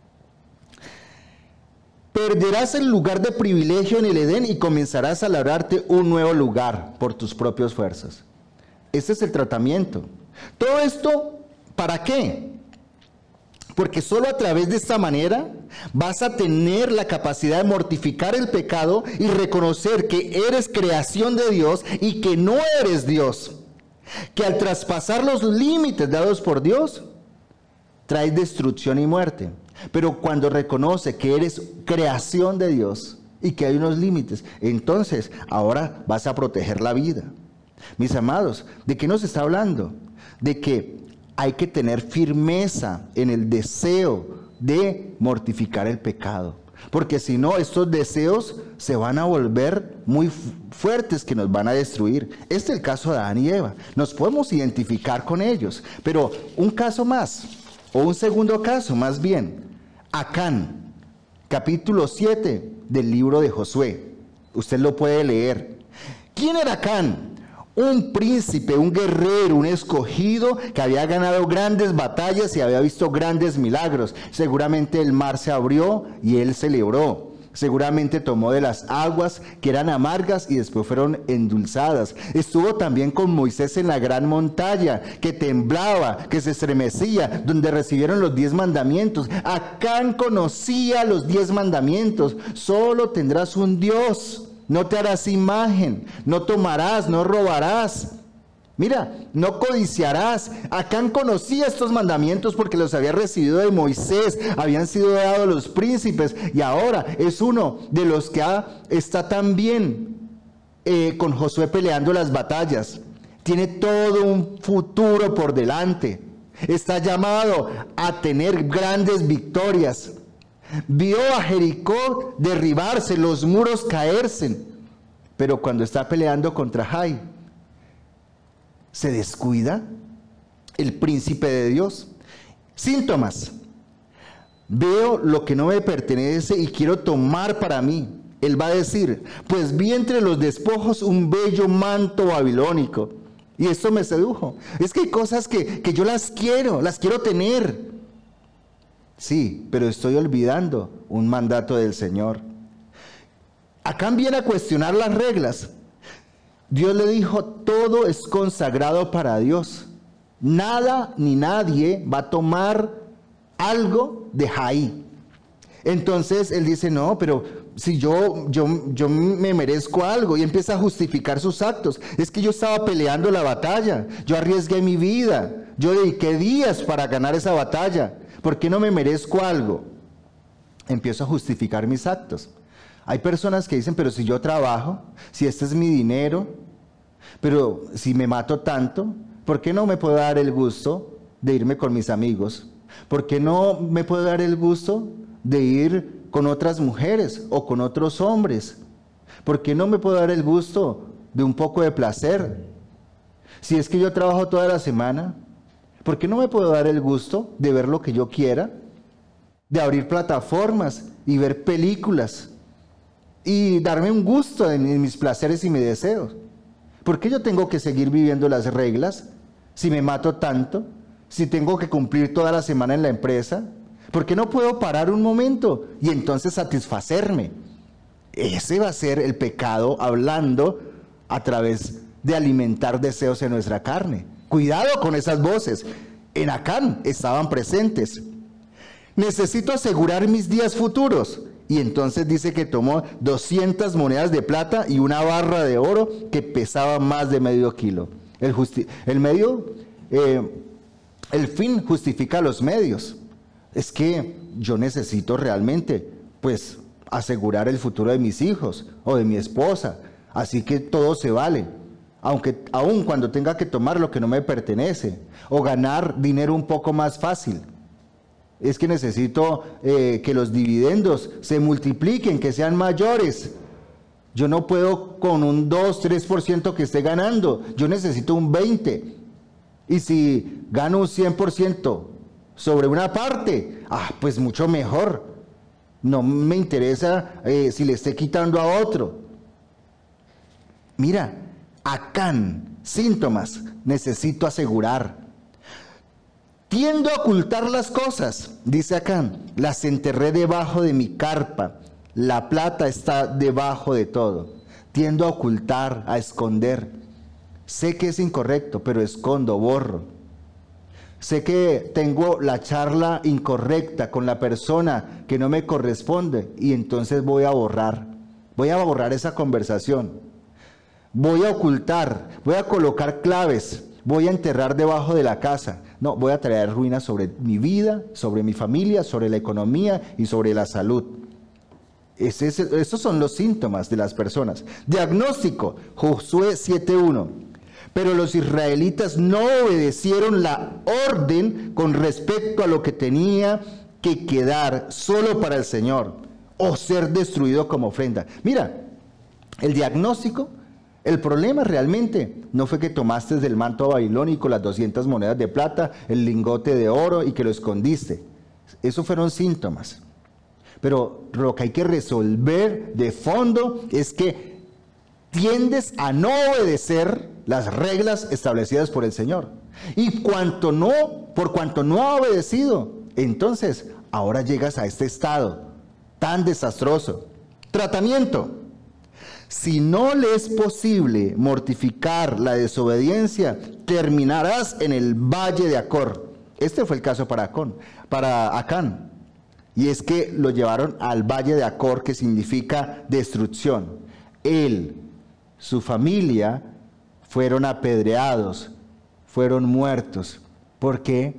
Perderás el lugar de privilegio en el Edén y comenzarás a labrarte un nuevo lugar por tus propias fuerzas. Este es el tratamiento. Todo esto, ¿para qué? Porque solo a través de esta manera vas a tener la capacidad de mortificar el pecado y reconocer que eres creación de Dios y que no eres Dios. Que al traspasar los límites dados por Dios, traes destrucción y muerte. Pero cuando reconoce que eres creación de Dios y que hay unos límites, entonces ahora vas a proteger la vida. Mis amados, ¿de qué nos está hablando? De que hay que tener firmeza en el deseo de mortificar el pecado. Porque si no, estos deseos se van a volver muy fuertes que nos van a destruir. Este es el caso de Adán y Eva. Nos podemos identificar con ellos. Pero un caso más, o un segundo caso más bien. Acán, capítulo 7 del libro de Josué. Usted lo puede leer. ¿Quién era Acán? Un príncipe, un guerrero, un escogido que había ganado grandes batallas y había visto grandes milagros. Seguramente el mar se abrió y él celebró. Seguramente tomó de las aguas que eran amargas y después fueron endulzadas. Estuvo también con Moisés en la gran montaña, que temblaba, que se estremecía, donde recibieron los 10 mandamientos. Acán conocía los 10 mandamientos. Solo tendrás un Dios. no te harás imagen, no tomarás, no robarás. Mira, no codiciarás. Acán conocía estos mandamientos porque los había recibido de Moisés, habían sido dados a los príncipes y ahora es uno de los que está también con Josué peleando las batallas. Tiene todo un futuro por delante. Está llamado a tener grandes victorias. Vio a Jericó derribarse, los muros caerse, pero cuando está peleando contra Jai, se descuida el príncipe de Dios. Síntomas: veo lo que no me pertenece y quiero tomar para mí. Él va a decir, pues vi entre los despojos un bello manto babilónico y esto me sedujo. Es que hay cosas que yo las quiero tener. Sí, pero estoy olvidando un mandato del Señor. Acán viene a cuestionar las reglas. Dios le dijo, todo es consagrado para Dios. Nada ni nadie va a tomar algo de Jai. Entonces él dice, no, pero si yo me merezco algo, y empieza a justificar sus actos. Es que yo estaba peleando la batalla, yo arriesgué mi vida, yo dediqué días para ganar esa batalla. ¿Por qué no me merezco algo? Empiezo a justificar mis actos. Hay personas que dicen, pero si yo trabajo, si este es mi dinero, pero si me mato tanto, ¿por qué no me puedo dar el gusto de irme con mis amigos? ¿Por qué no me puedo dar el gusto de ir con otras mujeres o con otros hombres? ¿Por qué no me puedo dar el gusto de un poco de placer? Si es que yo trabajo toda la semana, ¿por qué no me puedo dar el gusto de ver lo que yo quiera? De abrir plataformas y ver películas y darme un gusto en mis placeres y mis deseos. ¿Por qué yo tengo que seguir viviendo las reglas si me mato tanto? Si tengo que cumplir toda la semana en la empresa, ¿por qué no puedo parar un momento y entonces satisfacerme? Ese va a ser el pecado, hablando a través de alimentar deseos en nuestra carne. Cuidado con esas voces. En Acán estaban presentes. Necesito asegurar mis días futuros. Y entonces dice que tomó 200 monedas de plata y una barra de oro que pesaba más de medio kilo. El fin justifica los medios. Es que yo necesito realmente, pues, asegurar el futuro de mis hijos o de mi esposa. Así que todo se vale. Aun cuando tenga que tomar lo que no me pertenece o ganar dinero un poco más fácil. Es que necesito que los dividendos se multipliquen, que sean mayores. Yo no puedo con un 2-3% que esté ganando. Yo necesito un 20%. Y si gano un 100% sobre una parte, pues mucho mejor. No me interesa si le esté quitando a otro. Mira, Acán, síntomas, necesito asegurar. Tiendo a ocultar las cosas, dice Acán, las enterré debajo de mi carpa, la plata está debajo de todo. Tiendo a ocultar, a esconder. Sé que es incorrecto, pero escondo, borro. Sé que tengo la charla incorrecta con la persona que no me corresponde y entonces voy a borrar esa conversación. Voy a ocultar, voy a colocar claves, voy a enterrar debajo de la casa. No, voy a traer ruinas sobre mi vida, sobre mi familia, sobre la economía y sobre la salud. Esos son los síntomas de las personas. Diagnóstico, Josué 7:1. Pero los israelitas no obedecieron la orden con respecto a lo que tenía que quedar solo para el Señor o ser destruido como ofrenda. Mira, el diagnóstico, el problema realmente no fue que tomaste del manto babilónico las 200 monedas de plata, el lingote de oro y que lo escondiste. Esos fueron síntomas. Pero lo que hay que resolver de fondo es que tiendes a no obedecer las reglas establecidas por el Señor. Y por cuanto no ha obedecido, entonces ahora llegas a este estado tan desastroso. Tratamiento. Si no le es posible mortificar la desobediencia, terminarás en el valle de Acor. Este fue el caso para Acán. Y es que lo llevaron al valle de Acor, que significa destrucción. él, su familia, fueron apedreados, fueron muertos, porque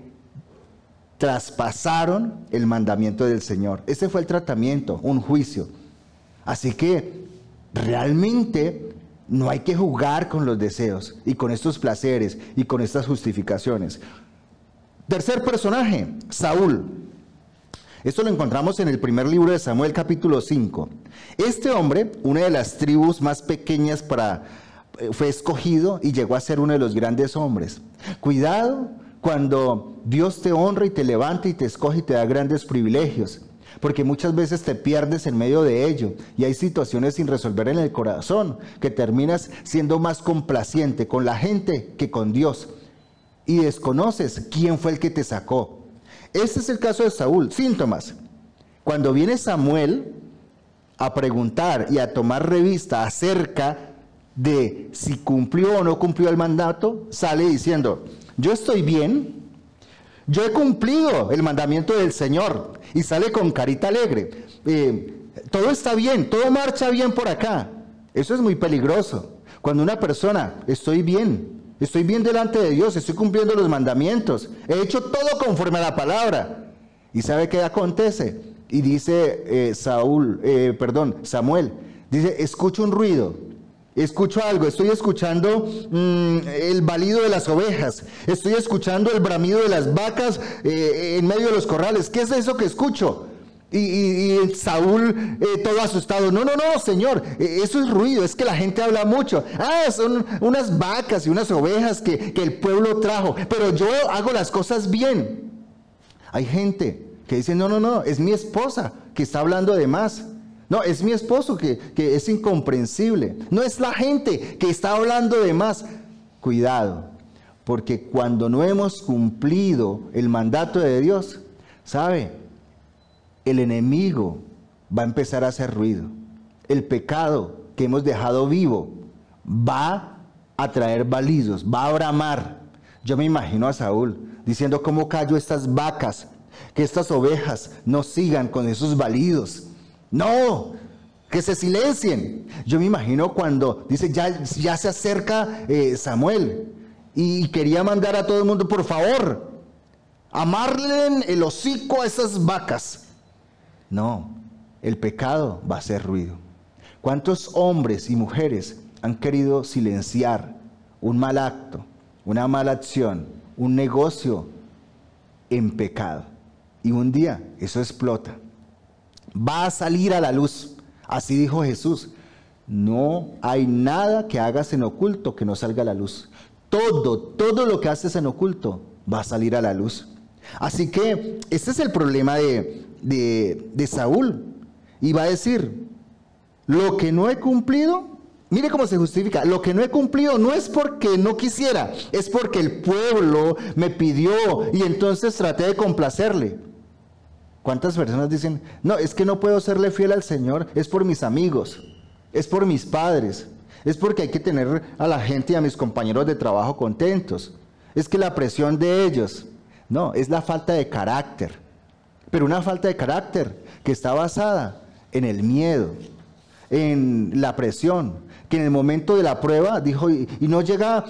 traspasaron el mandamiento del Señor. Ese fue el tratamiento, un juicio. Así que realmente no hay que jugar con los deseos y con estos placeres y con estas justificaciones. Tercer personaje, Saúl. Esto lo encontramos en el primer libro de Samuel, capítulo 5. Este hombre, una de las tribus más pequeñas fue escogido y llegó a ser uno de los grandes hombres. Cuidado cuando Dios te honra y te levanta y te escoge y te da grandes privilegios, porque muchas veces te pierdes en medio de ello y hay situaciones sin resolver en el corazón que terminas siendo más complaciente con la gente que con Dios y desconoces quién fue el que te sacó. Este es el caso de Saúl. Síntomas: cuando viene Samuel a preguntar y a tomar revista acerca de si cumplió o no cumplió el mandato, sale diciendo: yo estoy bien, yo he cumplido el mandamiento del Señor, y sale con carita alegre. Todo está bien, todo marcha bien por acá. Eso es muy peligroso. Cuando una persona, estoy bien delante de Dios, estoy cumpliendo los mandamientos, he hecho todo conforme a la palabra. ¿Y sabe qué acontece? Y dice Samuel, dice: escucho un ruido, escucho algo, estoy escuchando el balido de las ovejas, estoy escuchando el bramido de las vacas en medio de los corrales. ¿Qué es eso que escucho? Y Saúl todo asustado: no, Señor, eso es ruido, es que la gente habla mucho. Son unas vacas y unas ovejas que el pueblo trajo, pero yo hago las cosas bien. Hay gente que dice: no, es mi esposa que está hablando de más. No, es mi esposo que es incomprensible. No, es la gente que está hablando de más. Cuidado, porque cuando no hemos cumplido el mandato de Dios, ¿sabe? El enemigo va a empezar a hacer ruido. El pecado que hemos dejado vivo va a traer balidos, va a bramar. Yo me imagino a Saúl diciendo: ¿cómo callo estas vacas? Que estas ovejas no sigan con esos balidos. No, que se silencien. Yo me imagino cuando dice: ya se acerca Samuel y quería mandar a todo el mundo: por favor, amarlen el hocico a esas vacas. No, el pecado va a hacer ruido. ¿Cuántos hombres y mujeres han querido silenciar un mal acto, una mala acción, un negocio en pecado? Y un día eso explota. Va a salir a la luz. Así dijo Jesús: no hay nada que hagas en oculto que no salga a la luz. Todo lo que haces en oculto va a salir a la luz. Así que este es el problema de Saúl. Y va a decir: lo que no he cumplido, mire cómo se justifica, lo que no he cumplido no es porque no quisiera, es porque el pueblo me pidió y entonces traté de complacerle. ¿Cuántas personas dicen: no, es que no puedo serle fiel al Señor, es por mis amigos, es por mis padres, es porque hay que tener a la gente y a mis compañeros de trabajo contentos, es que la presión de ellos? No, es la falta de carácter, pero una falta de carácter que está basada en el miedo, en la presión, que en el momento de la prueba dijo: y no llega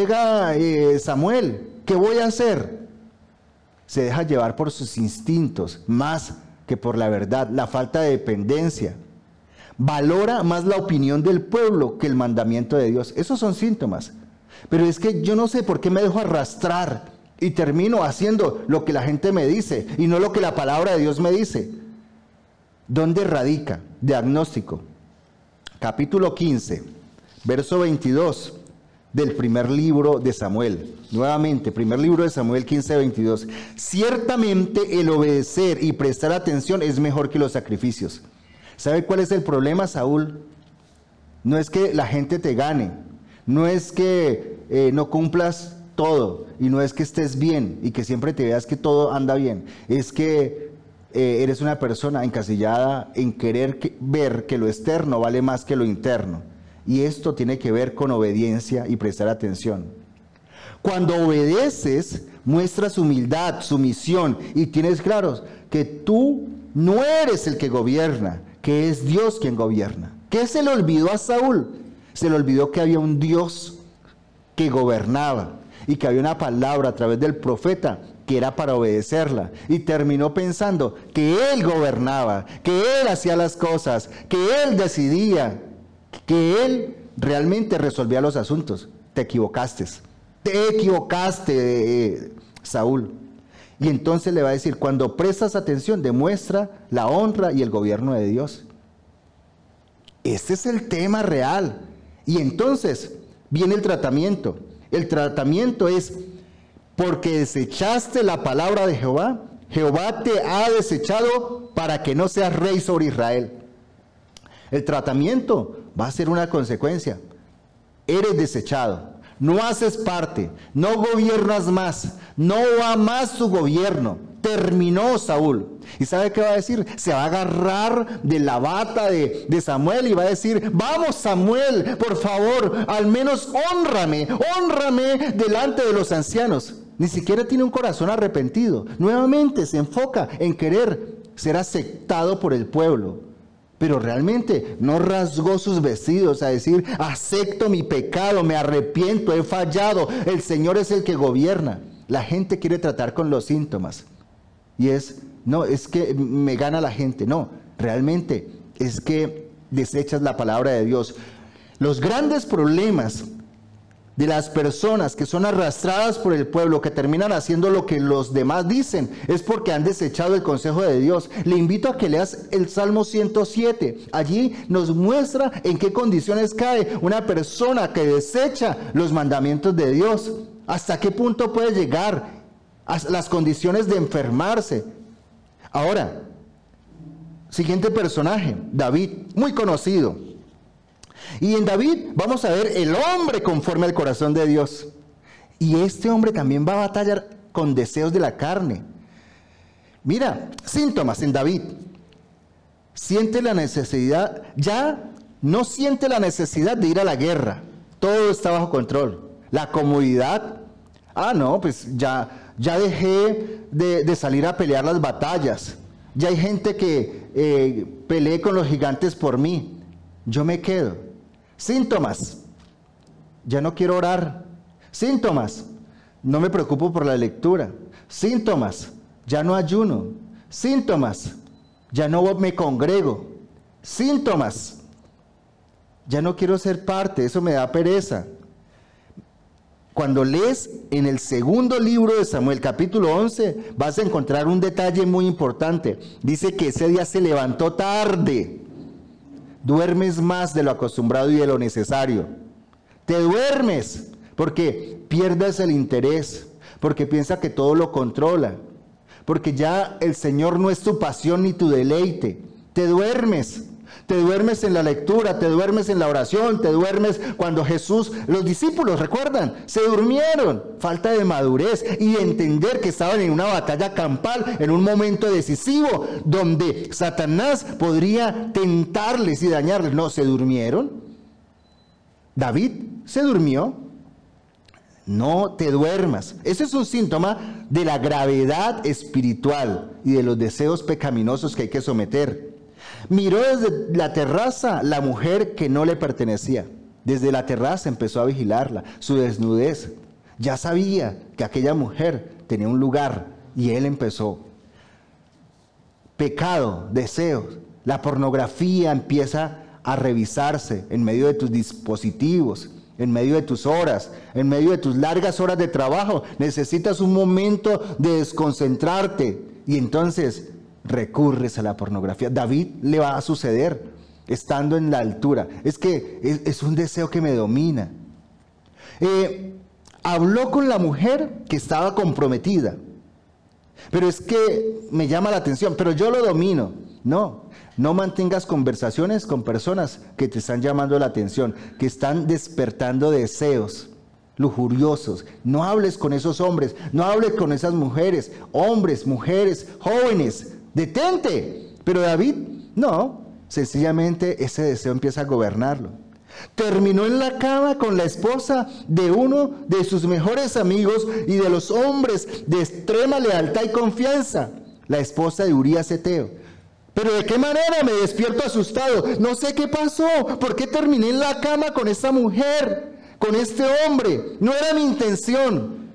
Samuel, ¿qué voy a hacer? Se deja llevar por sus instintos más que por la verdad, la falta de dependencia. Valora más la opinión del pueblo que el mandamiento de Dios. Esos son síntomas. Pero es que yo no sé por qué me dejo arrastrar y termino haciendo lo que la gente me dice y no lo que la palabra de Dios me dice. ¿Dónde radica? Diagnóstico. Capítulo 15, verso 22 del primer libro de Samuel. Nuevamente, primer libro de Samuel 15, 22. Ciertamente el obedecer y prestar atención es mejor que los sacrificios. ¿Sabe cuál es el problema, Saúl? No es que la gente te gane, no es que no cumplas todo, y no es que estés bien y que siempre te veas que todo anda bien. Es que eres una persona encasillada en querer ver que lo externo vale más que lo interno. Y esto tiene que ver con obediencia y prestar atención. Cuando obedeces, muestras humildad, sumisión y tienes claro que tú no eres el que gobierna, que es Dios quien gobierna, ¿Qué se le olvidó a Saúl? Se le olvidó que había un Dios que gobernaba y que había una palabra a través del profeta que era para obedecerla, y terminó pensando que él gobernaba, que él hacía las cosas, que él decidía, que él realmente resolvía los asuntos. Te equivocaste, Saúl. Y entonces le va a decir, cuando prestas atención, demuestra la honra y el gobierno de Dios. Este es el tema real. Y entonces viene el tratamiento. El tratamiento es, porque desechaste la palabra de Jehová, Jehová te ha desechado para que no seas rey sobre Israel. El tratamiento va a ser una consecuencia. Eres desechado, no haces parte, no gobiernas más, no va más tu gobierno. Terminó Saúl. ¿Y sabe qué va a decir? Se va a agarrar de la bata de Samuel y va a decir, vamos Samuel, por favor, al menos honrame delante de los ancianos. Ni siquiera tiene un corazón arrepentido. Nuevamente se enfoca en querer ser aceptado por el pueblo. Pero realmente no rasgó sus vestidos a decir, acepto mi pecado, me arrepiento, he fallado, el Señor es el que gobierna. La gente quiere tratar con los síntomas. Y no, es que me gana la gente. No, realmente es que desechas la palabra de Dios. Los grandes problemas de las personas que son arrastradas por el pueblo, que terminan haciendo lo que los demás dicen, es porque han desechado el consejo de Dios. Le invito a que leas el Salmo 107. Allí nos muestra en qué condiciones cae una persona que desecha los mandamientos de Dios. ¿Hasta qué punto puede llegar a las condiciones de enfermarse? Ahora, siguiente personaje, David, muy conocido. Y en David vamos a ver el hombre conforme al corazón de Dios. Y este hombre también va a batallar con deseos de la carne. Mira, síntomas en David. Siente la necesidad, ya no siente la necesidad de ir a la guerra. Todo está bajo control. La comodidad. No, pues ya dejé de salir a pelear las batallas. Ya hay gente que pelee con los gigantes por mí. Yo me quedo. Síntomas, ya no quiero orar. Síntomas, no me preocupo por la lectura. Síntomas, ya no ayuno. Síntomas, ya no me congrego. Síntomas, ya no quiero ser parte, eso me da pereza. Cuando lees en el segundo libro de Samuel, capítulo 11, vas a encontrar un detalle muy importante. Dice que ese día se levantó tarde. Duermes más de lo acostumbrado y de lo necesario. Te duermes porque pierdes el interés, porque piensas que todo lo controla, porque ya el Señor no es tu pasión ni tu deleite. Te duermes en la lectura, te duermes en la oración, te duermes cuando Jesús, los discípulos, recuerdan, se durmieron. Falta de madurez y de entender que estaban en una batalla campal, en un momento decisivo, donde Satanás podría tentarles y dañarles. No, se durmieron. David se durmió. No te duermas. Ese es un síntoma de la gravedad espiritual y de los deseos pecaminosos que hay que someter. Miró desde la terraza la mujer que no le pertenecía. Desde la terraza empezó a vigilarla, su desnudez. Ya sabía que aquella mujer tenía un lugar y él empezó. Pecado, deseos. La pornografía empieza a revisarse en medio de tus dispositivos, en medio de tus horas, en medio de tus largas horas de trabajo. Necesitas un momento de desconcentrarte y entonces recurres a la pornografía. David le va a suceder estando en la altura. Es que es un deseo que me domina. Habló con la mujer que estaba comprometida. Pero es que me llama la atención, pero yo lo domino. No mantengas conversaciones con personas que te están llamando la atención, que están despertando deseos lujuriosos. No hables con esos hombres, no hables con esas mujeres, hombres, mujeres, jóvenes. Detente. Pero David, no, sencillamente ese deseo empieza a gobernarlo. Terminó en la cama con la esposa de uno de sus mejores amigos y de los hombres de extrema lealtad y confianza, la esposa de Urías Eteo. Pero ¿de qué manera me despierto asustado? No sé qué pasó. ¿Por qué terminé en la cama con esta mujer, con este hombre? No era mi intención.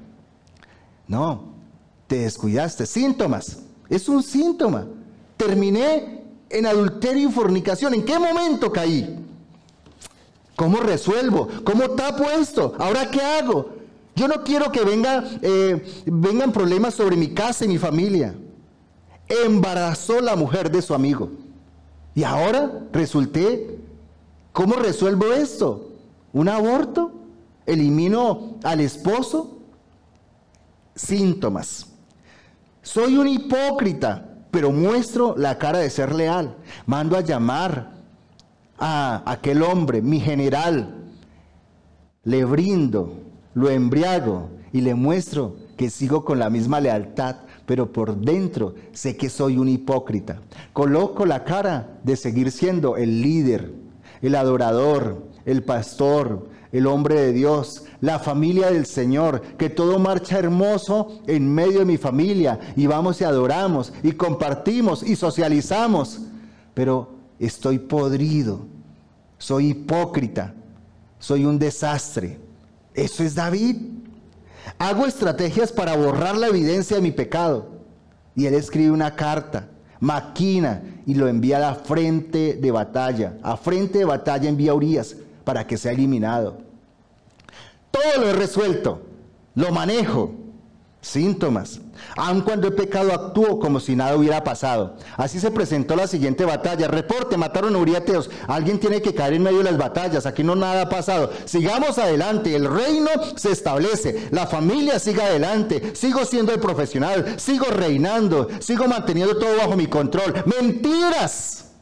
No, te descuidaste. Síntomas. Es un síntoma. Terminé en adulterio y fornicación. ¿En qué momento caí? ¿Cómo resuelvo? ¿Cómo tapo esto? ¿Ahora qué hago? Yo no quiero que vengan problemas sobre mi casa y mi familia. Embarazó la mujer de su amigo. Y ahora resulté, ¿cómo resuelvo esto? ¿Un aborto? ¿Elimino al esposo? Síntomas. Soy un hipócrita, pero muestro la cara de ser leal. Mando a llamar a aquel hombre, mi general. Le brindo, lo embriago y le muestro que sigo con la misma lealtad, pero por dentro sé que soy un hipócrita. Coloco la cara de seguir siendo el líder, el adorador, el pastor, el hombre de Dios, la familia del Señor, que todo marcha hermoso en medio de mi familia, y vamos y adoramos, y compartimos, y socializamos, pero estoy podrido, soy hipócrita, soy un desastre. Eso es David. Hago estrategias para borrar la evidencia de mi pecado. Y él escribe una carta, maquina y lo envía a la frente de batalla. A frente de batalla envía a Urías para que sea eliminado. Todo lo he resuelto, lo manejo. Síntomas. Aun cuando he pecado, actúo como si nada hubiera pasado. Así se presentó la siguiente batalla. Reporte, mataron a Uriateos. Alguien tiene que caer en medio de las batallas. Aquí no nada ha pasado. Sigamos adelante. El reino se establece. La familia sigue adelante. Sigo siendo el profesional. Sigo reinando. Sigo manteniendo todo bajo mi control. Mentiras.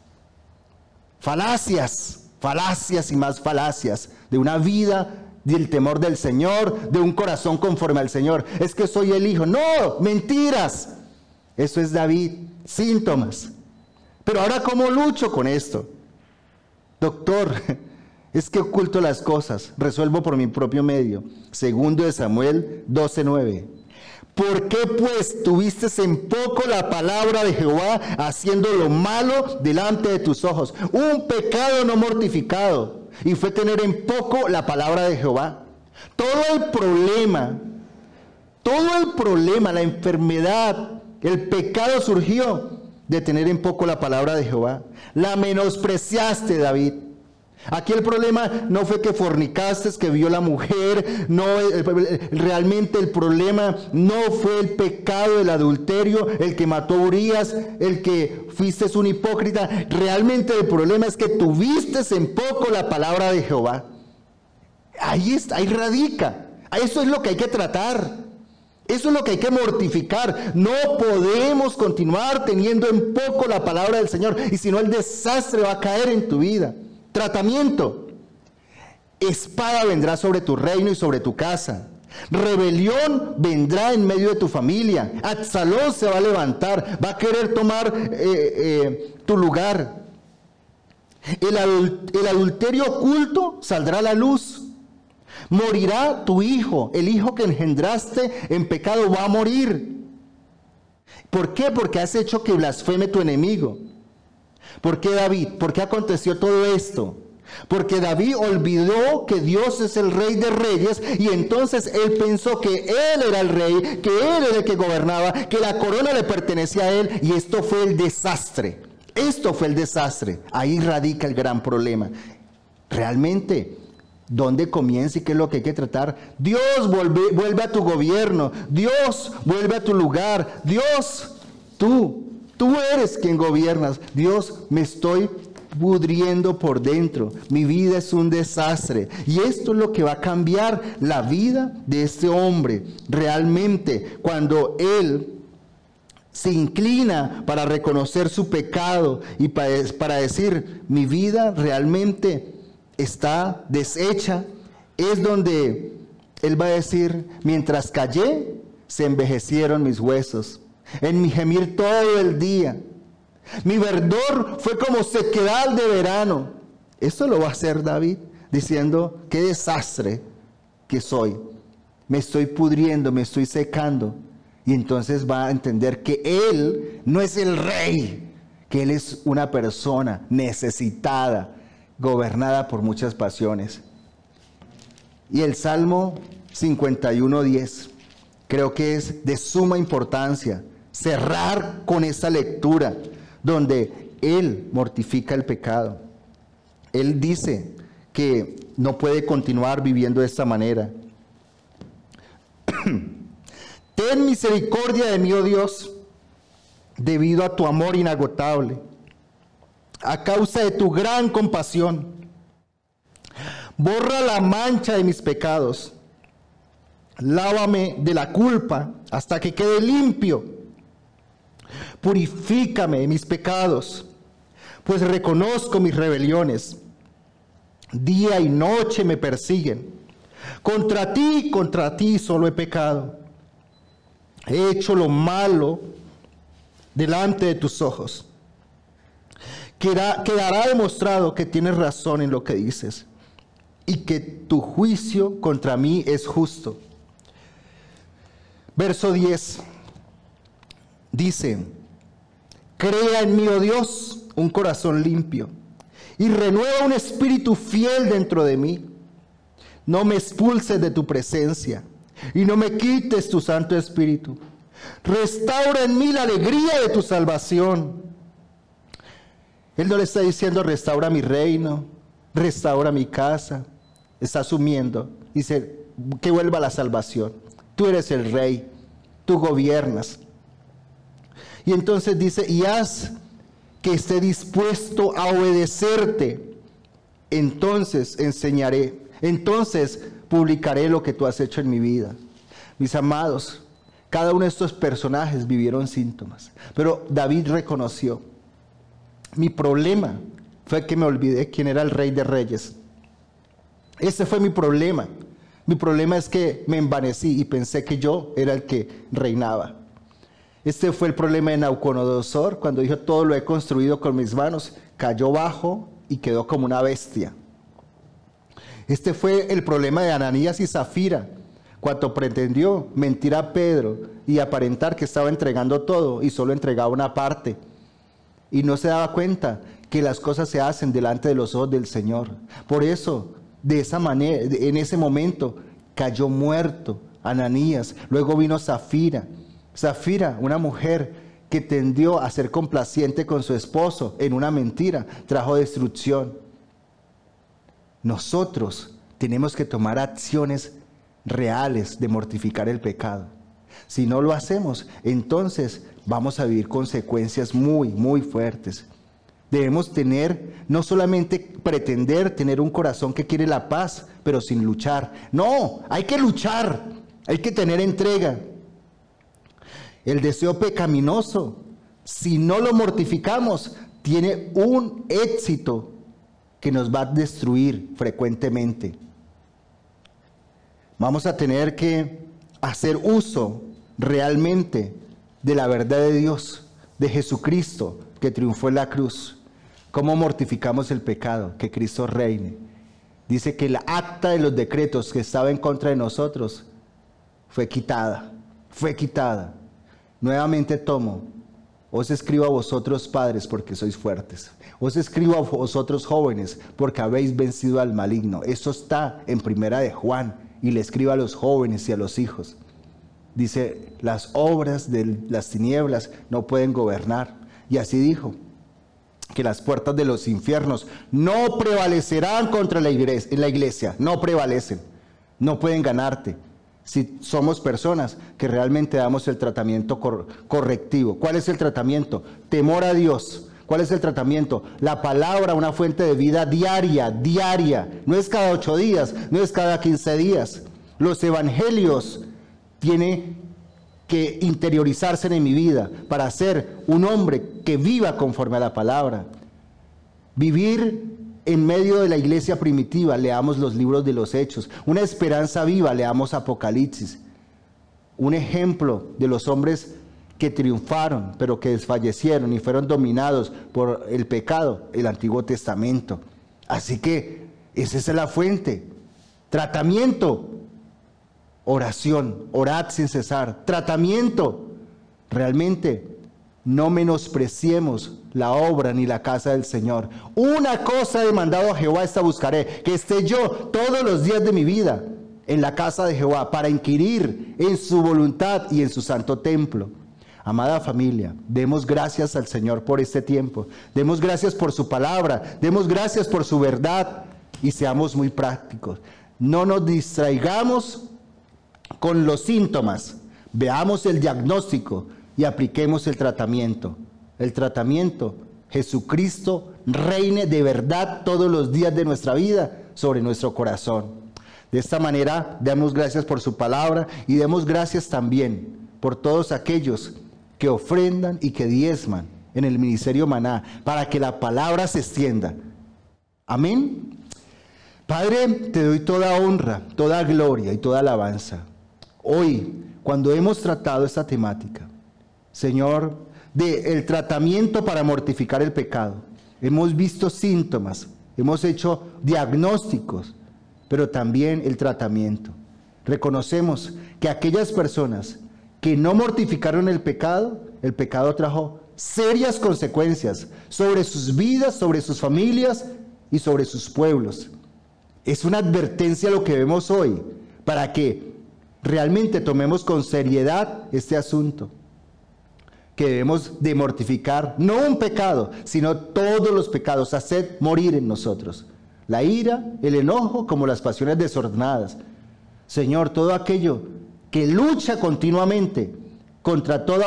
Falacias. Falacias y más falacias de una vida del temor del Señor, de un corazón conforme al Señor. Es que soy el hijo. No, mentiras. Eso es David. Síntomas. Pero ahora, ¿cómo lucho con esto? Doctor, es que oculto las cosas. Resuelvo por mi propio medio. Segundo de Samuel 12:9. ¿Por qué pues tuviste en poco la palabra de Jehová, haciendo lo malo delante de tus ojos? Un pecado no mortificado. Y fue tener en poco la palabra de Jehová. Todo el problema, la enfermedad, el pecado surgió de tener en poco la palabra de Jehová. La menospreciaste, David. Aquí el problema no fue que fornicaste, que vio la mujer, no, realmente el problema no fue el pecado del adulterio, el que mató a Urías, el que fuiste un hipócrita. Realmente el problema es que tuviste en poco la palabra de Jehová. Ahí está, ahí radica. Eso es lo que hay que tratar. Eso es lo que hay que mortificar. No podemos continuar teniendo en poco la palabra del Señor, y si no, el desastre va a caer en tu vida. Tratamiento. Espada vendrá sobre tu reino y sobre tu casa. Rebelión vendrá en medio de tu familia. Absalón se va a levantar, va a querer tomar tu lugar. El adulterio oculto saldrá a la luz. Morirá tu hijo. El hijo que engendraste en pecado va a morir. ¿Por qué? Porque has hecho que blasfeme tu enemigo. ¿Por qué, David? ¿Por qué aconteció todo esto? Porque David olvidó que Dios es el Rey de Reyes, y entonces él pensó que él era el rey, que él era el que gobernaba, que la corona le pertenecía a él, y esto fue el desastre. Esto fue el desastre. Ahí radica el gran problema. Realmente, ¿dónde comienza y qué es lo que hay que tratar? Dios vuelve a tu gobierno. Dios vuelve a tu lugar. Dios, tú eres quien gobiernas. Dios, me estoy pudriendo por dentro. Mi vida es un desastre. Y esto es lo que va a cambiar la vida de este hombre. Realmente, cuando él se inclina para reconocer su pecado y para decir, mi vida realmente está deshecha, es donde él va a decir, mientras callé, se envejecieron mis huesos. En mi gemir todo el día. Mi verdor fue como sequedad de verano. Esto lo va a hacer David, diciendo, qué desastre que soy. Me estoy pudriendo, me estoy secando. Y entonces va a entender que él no es el rey, que él es una persona necesitada, gobernada por muchas pasiones. Y el Salmo 51:10, creo que es de suma importancia cerrar con esta lectura, donde él mortifica el pecado. Él dice que no puede continuar viviendo de esta manera. Ten misericordia de mí, oh Dios, debido a tu amor inagotable, a causa de tu gran compasión. Borra la mancha de mis pecados, lávame de la culpa hasta que quede limpio. Purifícame de mis pecados, pues reconozco mis rebeliones. Día y noche me persiguen. Contra ti solo he pecado. He hecho lo malo delante de tus ojos. Quedará demostrado que tienes razón en lo que dices y que tu juicio contra mí es justo. Verso 10 dice: crea en mí, oh Dios, un corazón limpio y renueva un espíritu fiel dentro de mí. No me expulses de tu presencia y no me quites tu Santo Espíritu. Restaura en mí la alegría de tu salvación. Él no le está diciendo restaura mi reino, restaura mi casa. Está asumiendo, dice que vuelva la salvación. Tú eres el rey, tú gobiernas. Y entonces dice, y haz que esté dispuesto a obedecerte. Entonces enseñaré, entonces publicaré lo que tú has hecho en mi vida. Mis amados, cada uno de estos personajes vivieron síntomas, pero David reconoció: mi problema fue que me olvidé quién era el Rey de Reyes. Ese fue mi problema. Mi problema es que me envanecí y pensé que yo era el que reinaba. Este fue el problema de Nabucodonosor, cuando dijo: todo lo he construido con mis manos. Cayó bajo y quedó como una bestia. Este fue el problema de Ananías y Zafira, cuando pretendió mentir a Pedro y aparentar que estaba entregando todo y solo entregaba una parte. Y no se daba cuenta que las cosas se hacen delante de los ojos del Señor. Por eso, de esa manera, en ese momento, cayó muerto Ananías. Luego vino Zafira. Zafira, una mujer que tendió a ser complaciente con su esposo en una mentira, trajo destrucción. Nosotros tenemos que tomar acciones reales de mortificar el pecado. Si no lo hacemos, entonces vamos a vivir consecuencias muy, muy fuertes. Debemos tener, no solamente pretender tener un corazón que quiere la paz, pero sin luchar. No, hay que luchar, hay que tener entrega. El deseo pecaminoso, si no lo mortificamos, tiene un éxito que nos va a destruir frecuentemente. Vamos a tener que hacer uso realmente de la verdad de Dios, de Jesucristo que triunfó en la cruz. ¿Cómo mortificamos el pecado? Que Cristo reine. Dice que la acta de los decretos que estaba en contra de nosotros fue quitada. Fue quitada. Nuevamente tomo. Os escribo a vosotros padres porque sois fuertes. Os escribo a vosotros jóvenes porque habéis vencido al maligno. Eso está en Primera de Juan. Y le escribo a los jóvenes y a los hijos. Dice, las obras de las tinieblas no pueden gobernar. Y así dijo, que las puertas de los infiernos no prevalecerán contra la iglesia, no prevalecen, no pueden ganarte. Si somos personas que realmente damos el tratamiento correctivo. ¿Cuál es el tratamiento? Temor a Dios. ¿Cuál es el tratamiento? La palabra, una fuente de vida diaria. No es cada 8 días, no es cada 15 días. Los evangelios tienen que interiorizarse en mi vida para ser un hombre que viva conforme a la palabra. Vivir en medio de la iglesia primitiva, leamos los libros de los Hechos. Una esperanza viva, leamos Apocalipsis. Un ejemplo de los hombres que triunfaron, pero que desfallecieron y fueron dominados por el pecado, el Antiguo Testamento. Así que esa es la fuente. Tratamiento, oración, orad sin cesar. Tratamiento, realmente no menospreciemos la obra ni la casa del Señor. Una cosa he demandado a Jehová, esta buscaré, que esté yo todos los días de mi vida en la casa de Jehová, para inquirir en su voluntad y en su santo templo. Amada familia, demos gracias al Señor por este tiempo. Demos gracias por su palabra. Demos gracias por su verdad. Y seamos muy prácticos. No nos distraigamos con los síntomas. Veamos el diagnóstico y apliquemos el tratamiento. El tratamiento, Jesucristo reine de verdad todos los días de nuestra vida sobre nuestro corazón. De esta manera, damos gracias por su palabra y demos gracias también por todos aquellos que ofrendan y que diezman en el ministerio Maná, para que la palabra se extienda. Amén. Padre, te doy toda honra, toda gloria y toda alabanza. Hoy, cuando hemos tratado esta temática, Señor, del tratamiento para mortificar el pecado, hemos visto síntomas, hemos hecho diagnósticos, pero también el tratamiento. Reconocemos que aquellas personas que no mortificaron el pecado trajo serias consecuencias sobre sus vidas, sobre sus familias y sobre sus pueblos. Es una advertencia lo que vemos hoy, para que realmente tomemos con seriedad este asunto, que debemos de mortificar, no un pecado, sino todos los pecados, hacer morir en nosotros. La ira, el enojo, como las pasiones desordenadas. Señor, todo aquello que lucha continuamente contra todo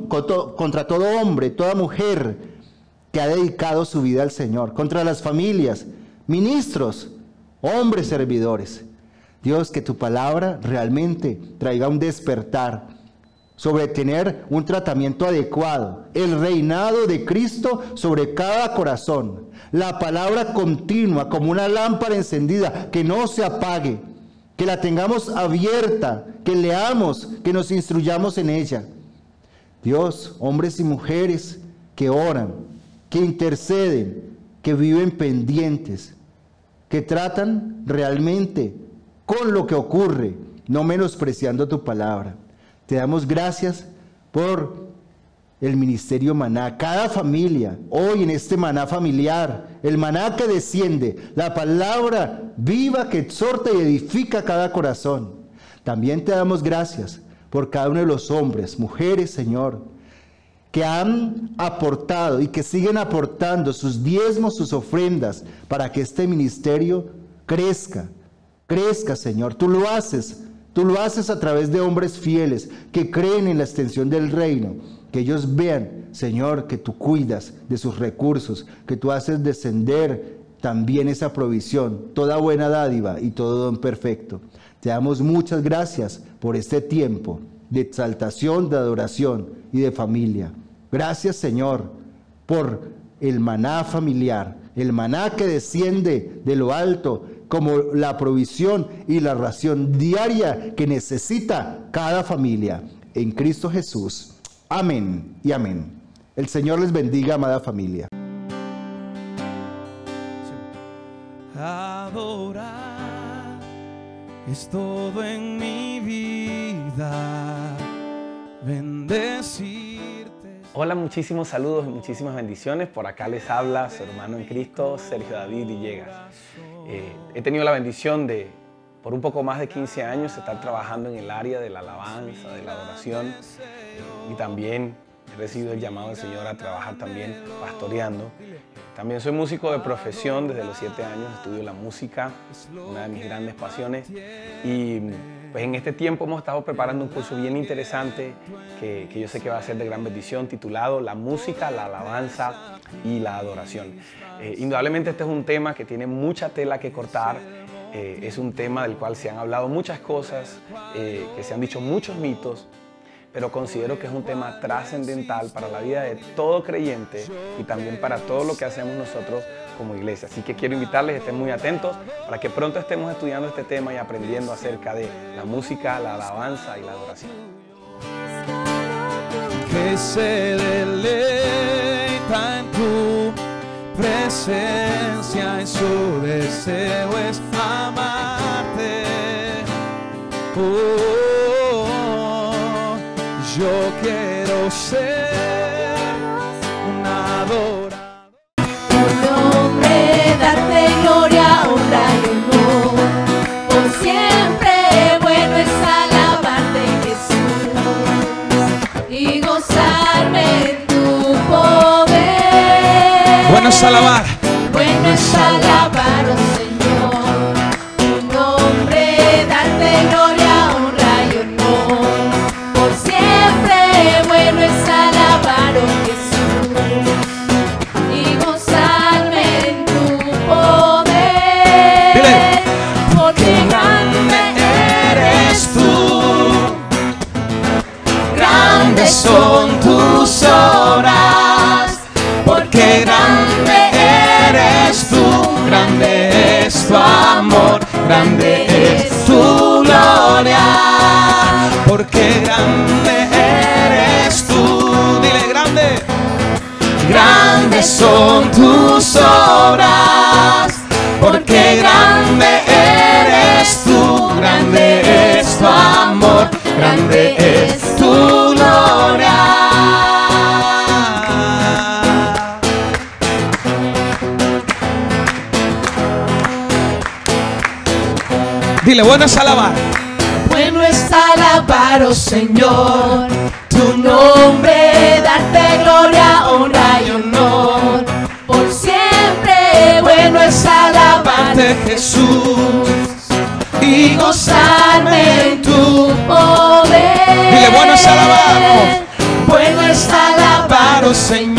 hombre, toda mujer que ha dedicado su vida al Señor, contra las familias, ministros, hombres servidores. Dios, que tu palabra realmente traiga un despertar sobre tener un tratamiento adecuado, el reinado de Cristo sobre cada corazón, la palabra continua como una lámpara encendida, que no se apague, que la tengamos abierta, que leamos, que nos instruyamos en ella. Dios, hombres y mujeres que oran, que interceden, que viven pendientes, que tratan realmente con lo que ocurre, no menospreciando tu palabra. Te damos gracias por el ministerio Maná, cada familia, hoy en este Maná familiar, el Maná que desciende, la palabra viva que exhorta y edifica cada corazón. También te damos gracias por cada uno de los hombres, mujeres, Señor, que han aportado y que siguen aportando sus diezmos, sus ofrendas, para que este ministerio crezca, Señor. Tú lo haces a través de hombres fieles que creen en la extensión del reino, que ellos vean, Señor, que tú cuidas de sus recursos, que tú haces descender también esa provisión, toda buena dádiva y todo don perfecto. Te damos muchas gracias por este tiempo de exaltación, de adoración y de familia. Gracias, Señor, por el maná familiar, el maná que desciende de lo alto, como la provisión y la ración diaria que necesita cada familia. En Cristo Jesús. Amén y amén. El Señor les bendiga, amada familia. Adorar es todo en mi vida. Bendecirte. Hola, muchísimos saludos y muchísimas bendiciones. Por acá les habla su hermano en Cristo, Sergio David Villegas. He tenido la bendición de, por un poco más de 15 años, estar trabajando en el área de la alabanza, de la adoración, y también he recibido el llamado del Señor a trabajar también pastoreando. También soy músico de profesión, desde los 7 años estudio la música, una de mis grandes pasiones, y pues en este tiempo hemos estado preparando un curso bien interesante que yo sé que va a ser de gran bendición, titulado La música, la alabanza y la adoración. Indudablemente este es un tema que tiene mucha tela que cortar, es un tema del cual se han hablado muchas cosas, que se han dicho muchos mitos, pero considero que es un tema trascendental para la vida de todo creyente y también para todo lo que hacemos nosotros como iglesia. Así que quiero invitarles, estén muy atentos para que pronto estemos estudiando este tema y aprendiendo acerca de la música, la alabanza y la adoración. Que se deleita en tu presencia y su deseo es amarte. Yo quiero ser es alabar. Bueno es alabar, oh Señor, tu nombre, darte gloria, honra y honor. Por siempre, bueno es alabar, oh Jesús, y gozarme en tu poder. Dile. Porque grande Eres tú, grandes son tus obras, porque grande eres tú, grande es tu amor, grande es tu gloria, porque grande eres tú, dile grande, grandes son tus obras, porque grande eres tú, grande es tu amor, grande es tu gloria. Dile, bueno es alabar. bueno es alabar, oh Señor, tu nombre, darte gloria, honra y honor. Por siempre, bueno es alabarte, Jesús, y gozarme en tu poder. Dile, bueno es alabar. Bueno es alabar, oh Señor,